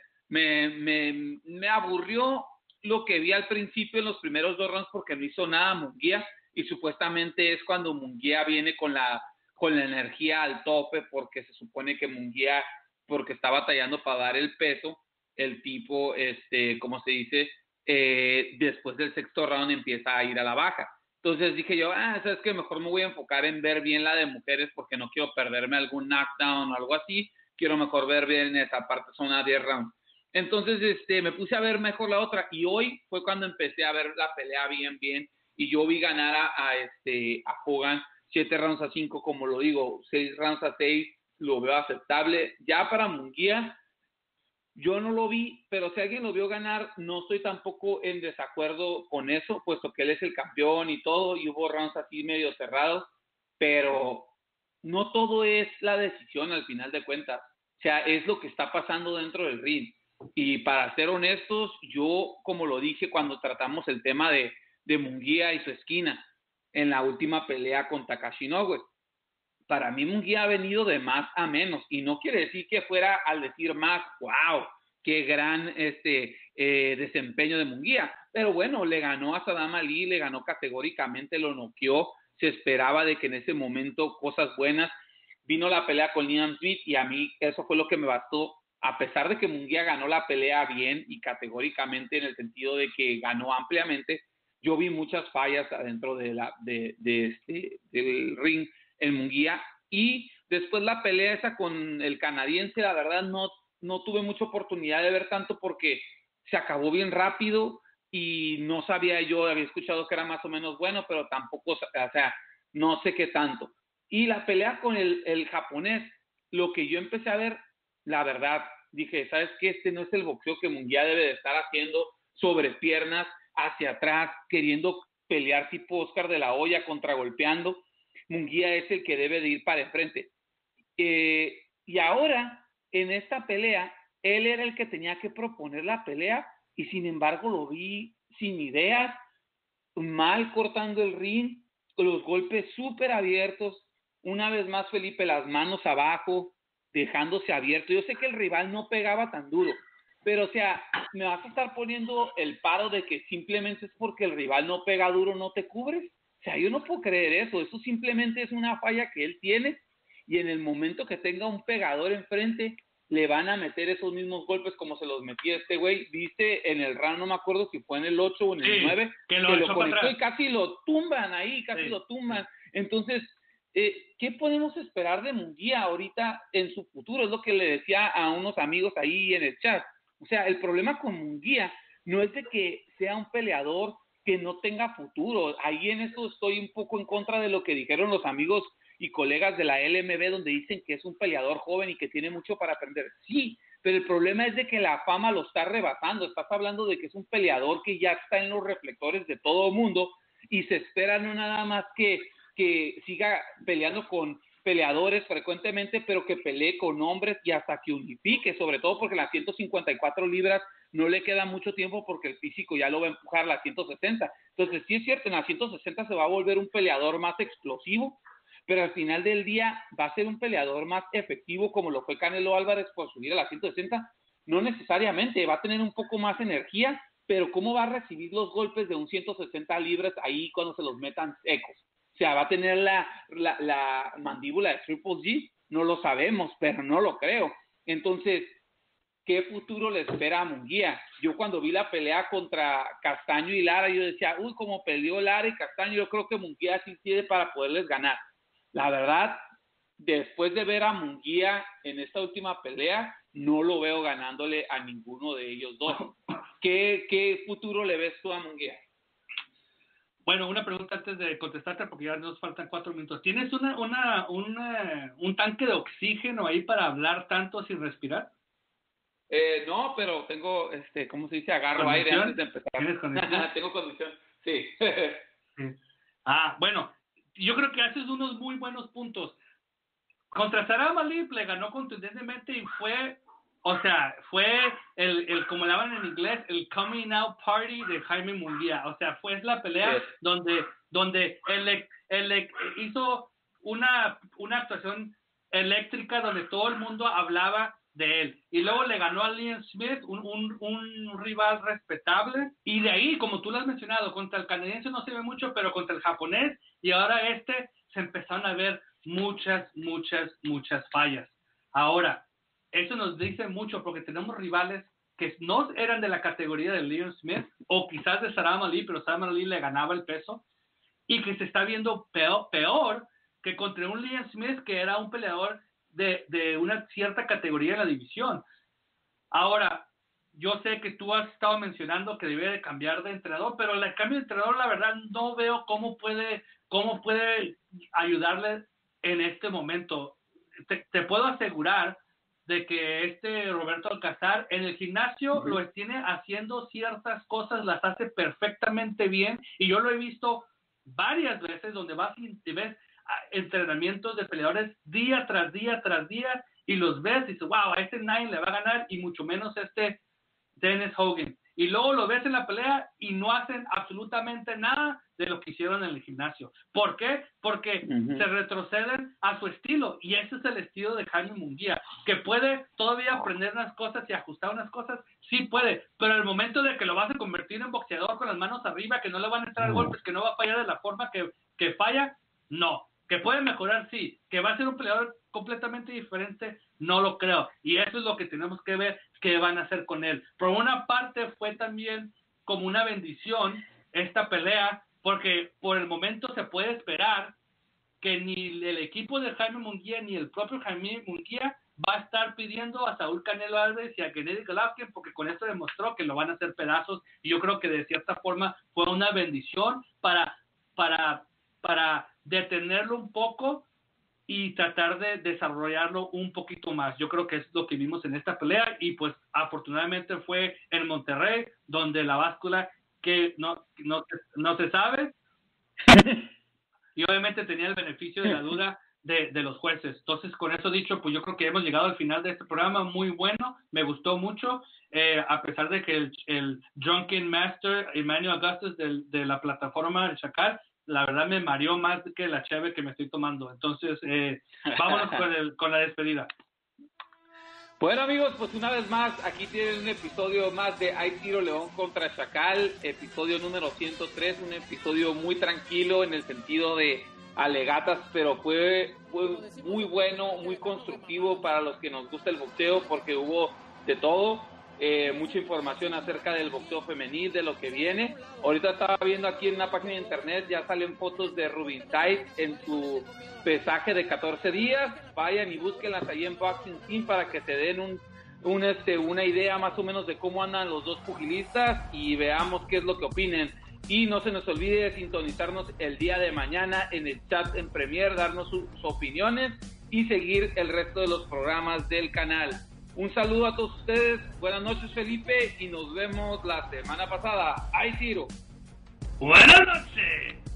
Me aburrió lo que vi al principio en los primeros 2 rounds, porque no hizo nada Munguía, y supuestamente es cuando Munguía viene con la energía al tope, porque se supone que Munguía, porque está batallando para dar el peso, el tipo, ¿cómo se dice? Después del 6º round empieza a ir a la baja. Entonces dije yo, sabes que mejor me voy a enfocar en ver bien la de mujeres, porque no quiero perderme algún knockdown o algo así. Quiero mejor ver bien esa parte, son a 10 rounds. Entonces me puse a ver mejor la otra, y hoy fue cuando empecé a ver la pelea bien, y yo vi ganar a Hogan 7-5, como lo digo, 6-6, lo veo aceptable. Ya para Munguía, yo no lo vi, pero si alguien lo vio ganar, no estoy tampoco en desacuerdo con eso, puesto que él es el campeón y todo, y hubo rounds así medio cerrados, pero no todo es la decisión al final de cuentas. O sea, es lo que está pasando dentro del ring. Y para ser honestos, yo, como lo dije cuando tratamos el tema de Munguía y su esquina en la última pelea con Takashi Inoue, para mí Munguía ha venido de más a menos, y no quiere decir que fuera al decir más, wow, qué gran desempeño de Munguía, pero bueno, le ganó a Saddam Ali, le ganó categóricamente, lo noqueó, se esperaba de que en ese momento cosas buenas. Vino la pelea con Liam Smith, y a mí eso fue lo que me bastó, a pesar de que Munguía ganó la pelea bien y categóricamente, en el sentido de que ganó ampliamente. Yo vi muchas fallas adentro del ring en Munguía, y después la pelea esa con el canadiense, la verdad no tuve mucha oportunidad de ver tanto, porque se acabó bien rápido, y no sabía, yo había escuchado que era más o menos bueno, pero tampoco, o sea, no sé qué tanto. Y la pelea con el japonés, lo que yo empecé a ver, la verdad, dije, ¿sabes qué? Este no es el boxeo que Munguía debe de estar haciendo, sobre piernas, hacia atrás, queriendo pelear tipo Oscar de la Hoya, contragolpeando. Munguía es el que debe de ir para enfrente. Y ahora, en esta pelea, él era el que tenía que proponer la pelea, y sin embargo lo vi sin ideas, mal cortando el ring, los golpes súper abiertos. Una vez más, Felipe, las manos abajo, dejándose abierto. Yo sé que el rival no pegaba tan duro, pero o sea, me vas a estar poniendo el paro de que simplemente es porque el rival no pega duro, no te cubres. O sea, yo no puedo creer eso. Eso simplemente es una falla que él tiene, y en el momento que tenga un pegador enfrente, le van a meter esos mismos golpes como se los metía este güey. Viste en el round, no me acuerdo si fue en el 8 o en el 9, que lo conectó y casi lo tumban ahí, lo tumban. Entonces, ¿qué podemos esperar de Munguía ahorita en su futuro? Es lo que le decía a unos amigos ahí en el chat. O sea, el problema con Munguía no es de que sea un peleador que no tenga futuro. Ahí en eso estoy un poco en contra de lo que dijeron los amigos y colegas de la LMB, donde dicen que es un peleador joven y que tiene mucho para aprender. Sí, pero el problema es de que la fama lo está rebasando. Estás hablando de que es un peleador que ya está en los reflectores de todo el mundo, y se espera no nada más que siga peleando con peleadores frecuentemente, pero que pelee con hombres y hasta que unifique, sobre todo porque las 154 libras no le queda mucho tiempo porque el físico ya lo va a empujar a las 160. Entonces, sí es cierto, en las 160 se va a volver un peleador más explosivo, pero al final del día va a ser un peleador más efectivo como lo fue Canelo Álvarez por subir a las 160. No necesariamente, va a tener un poco más energía, pero ¿cómo va a recibir los golpes de un 160 libras ahí cuando se los metan secos? O sea, ¿va a tener la mandíbula de Triple G? No lo sabemos, pero no lo creo. Entonces, ¿qué futuro le espera a Munguía? Yo cuando vi la pelea contra Castaño y Lara, yo decía, como peleó Lara y Castaño, yo creo que Munguía sí tiene para poderles ganar. La verdad, después de ver a Munguía en esta última pelea, no lo veo ganándole a ninguno de ellos dos. ¿Qué futuro le ves tú a Munguía? Bueno, una pregunta antes de contestarte porque ya nos faltan 4 minutos. ¿Tienes un tanque de oxígeno ahí para hablar tanto sin respirar? No, pero tengo, ¿cómo se dice? Agarro aire antes de empezar. ¿Tienes condición? Tengo condición, sí. Sí. Bueno, yo creo que haces unos muy buenos puntos. Contra Saram Ali le ganó contundentemente y fue el como le llaman en inglés, el coming out party de Jaime Munguía. O sea, fue la pelea donde él hizo una actuación eléctrica donde todo el mundo hablaba de él. Y luego le ganó a Liam Smith, un rival respetable. Y de ahí, como tú lo has mencionado, contra el canadiense no se ve mucho, pero contra el japonés y ahora se empezaron a ver muchas fallas. Ahora, eso nos dice mucho porque tenemos rivales que no eran de la categoría de Liam Smith o quizás de Saram Ali, pero Saram Ali le ganaba el peso y que se está viendo peor que contra un Liam Smith que era un peleador de una cierta categoría en la división. Ahora, yo sé que tú has estado mencionando que debe de cambiar de entrenador, pero el cambio de entrenador, la verdad, no veo cómo puede ayudarle en este momento. Te puedo asegurar de que Roberto Alcázar en el gimnasio lo tiene haciendo ciertas cosas, las hace perfectamente bien, y yo lo he visto varias veces donde vas y ves entrenamientos de peleadores día tras día tras día y los ves y dices, wow, a nadie le va a ganar y mucho menos Dennis Hogan. Y luego lo ves en la pelea y no hacen absolutamente nada de lo que hicieron en el gimnasio. ¿Por qué? Porque se retroceden a su estilo, y ese es el estilo de Jaime Munguía, que puede todavía aprender unas cosas y ajustar unas cosas, sí puede, pero el momento de que lo vas a convertir en boxeador con las manos arriba, que no le van a entrar golpes, que no va a fallar de la forma que falla, no. Que puede mejorar, sí. Que va a ser un peleador completamente diferente, no lo creo. Y eso es lo que tenemos que ver qué van a hacer con él. Por una parte fue también como una bendición esta pelea, porque por el momento se puede esperar que ni el equipo de Jaime Munguía ni el propio Jaime Munguía va a estar pidiendo a Saúl Canelo Álvarez y a Gennady Golovkin, porque con esto demostró que lo van a hacer pedazos, y yo creo que de cierta forma fue una bendición para detenerlo un poco y tratar de desarrollarlo un poquito más. Yo creo que es lo que vimos en esta pelea, y pues afortunadamente fue en Monterrey, donde la báscula que no se sabe y obviamente tenía el beneficio de la duda de los jueces. Entonces, con eso dicho, pues yo creo que hemos llegado al final de este programa, muy bueno, me gustó mucho, a pesar de que el Drunken Master Emmanuel Augustus de la plataforma del Chacal, la verdad me mareó más que la cheve que me estoy tomando. Entonces, vámonos con la despedida. Bueno, amigos, pues una vez más, aquí tienen un episodio más de Hay Tiro León contra Chacal, episodio número 103, un episodio muy tranquilo en el sentido de alegatas, pero fue muy bueno, muy constructivo para los que nos gusta el boxeo, porque hubo de todo. Mucha información acerca del boxeo femenil, de lo que viene. Ahorita estaba viendo aquí en una página de internet, ya salen fotos de Rubin Tite en su pesaje de 14 días. Vayan y búsquenlas ahí en Boxing Team para que se den una idea más o menos de cómo andan los dos pugilistas y veamos qué es lo que opinen. Y no se nos olvide de sintonizarnos el día de mañana en el chat en Premier, darnos sus opiniones y seguir el resto de los programas del canal. Un saludo a todos ustedes, buenas noches Felipe, y nos vemos la semana pasada. ¡Ay, tiro! Buenas noches.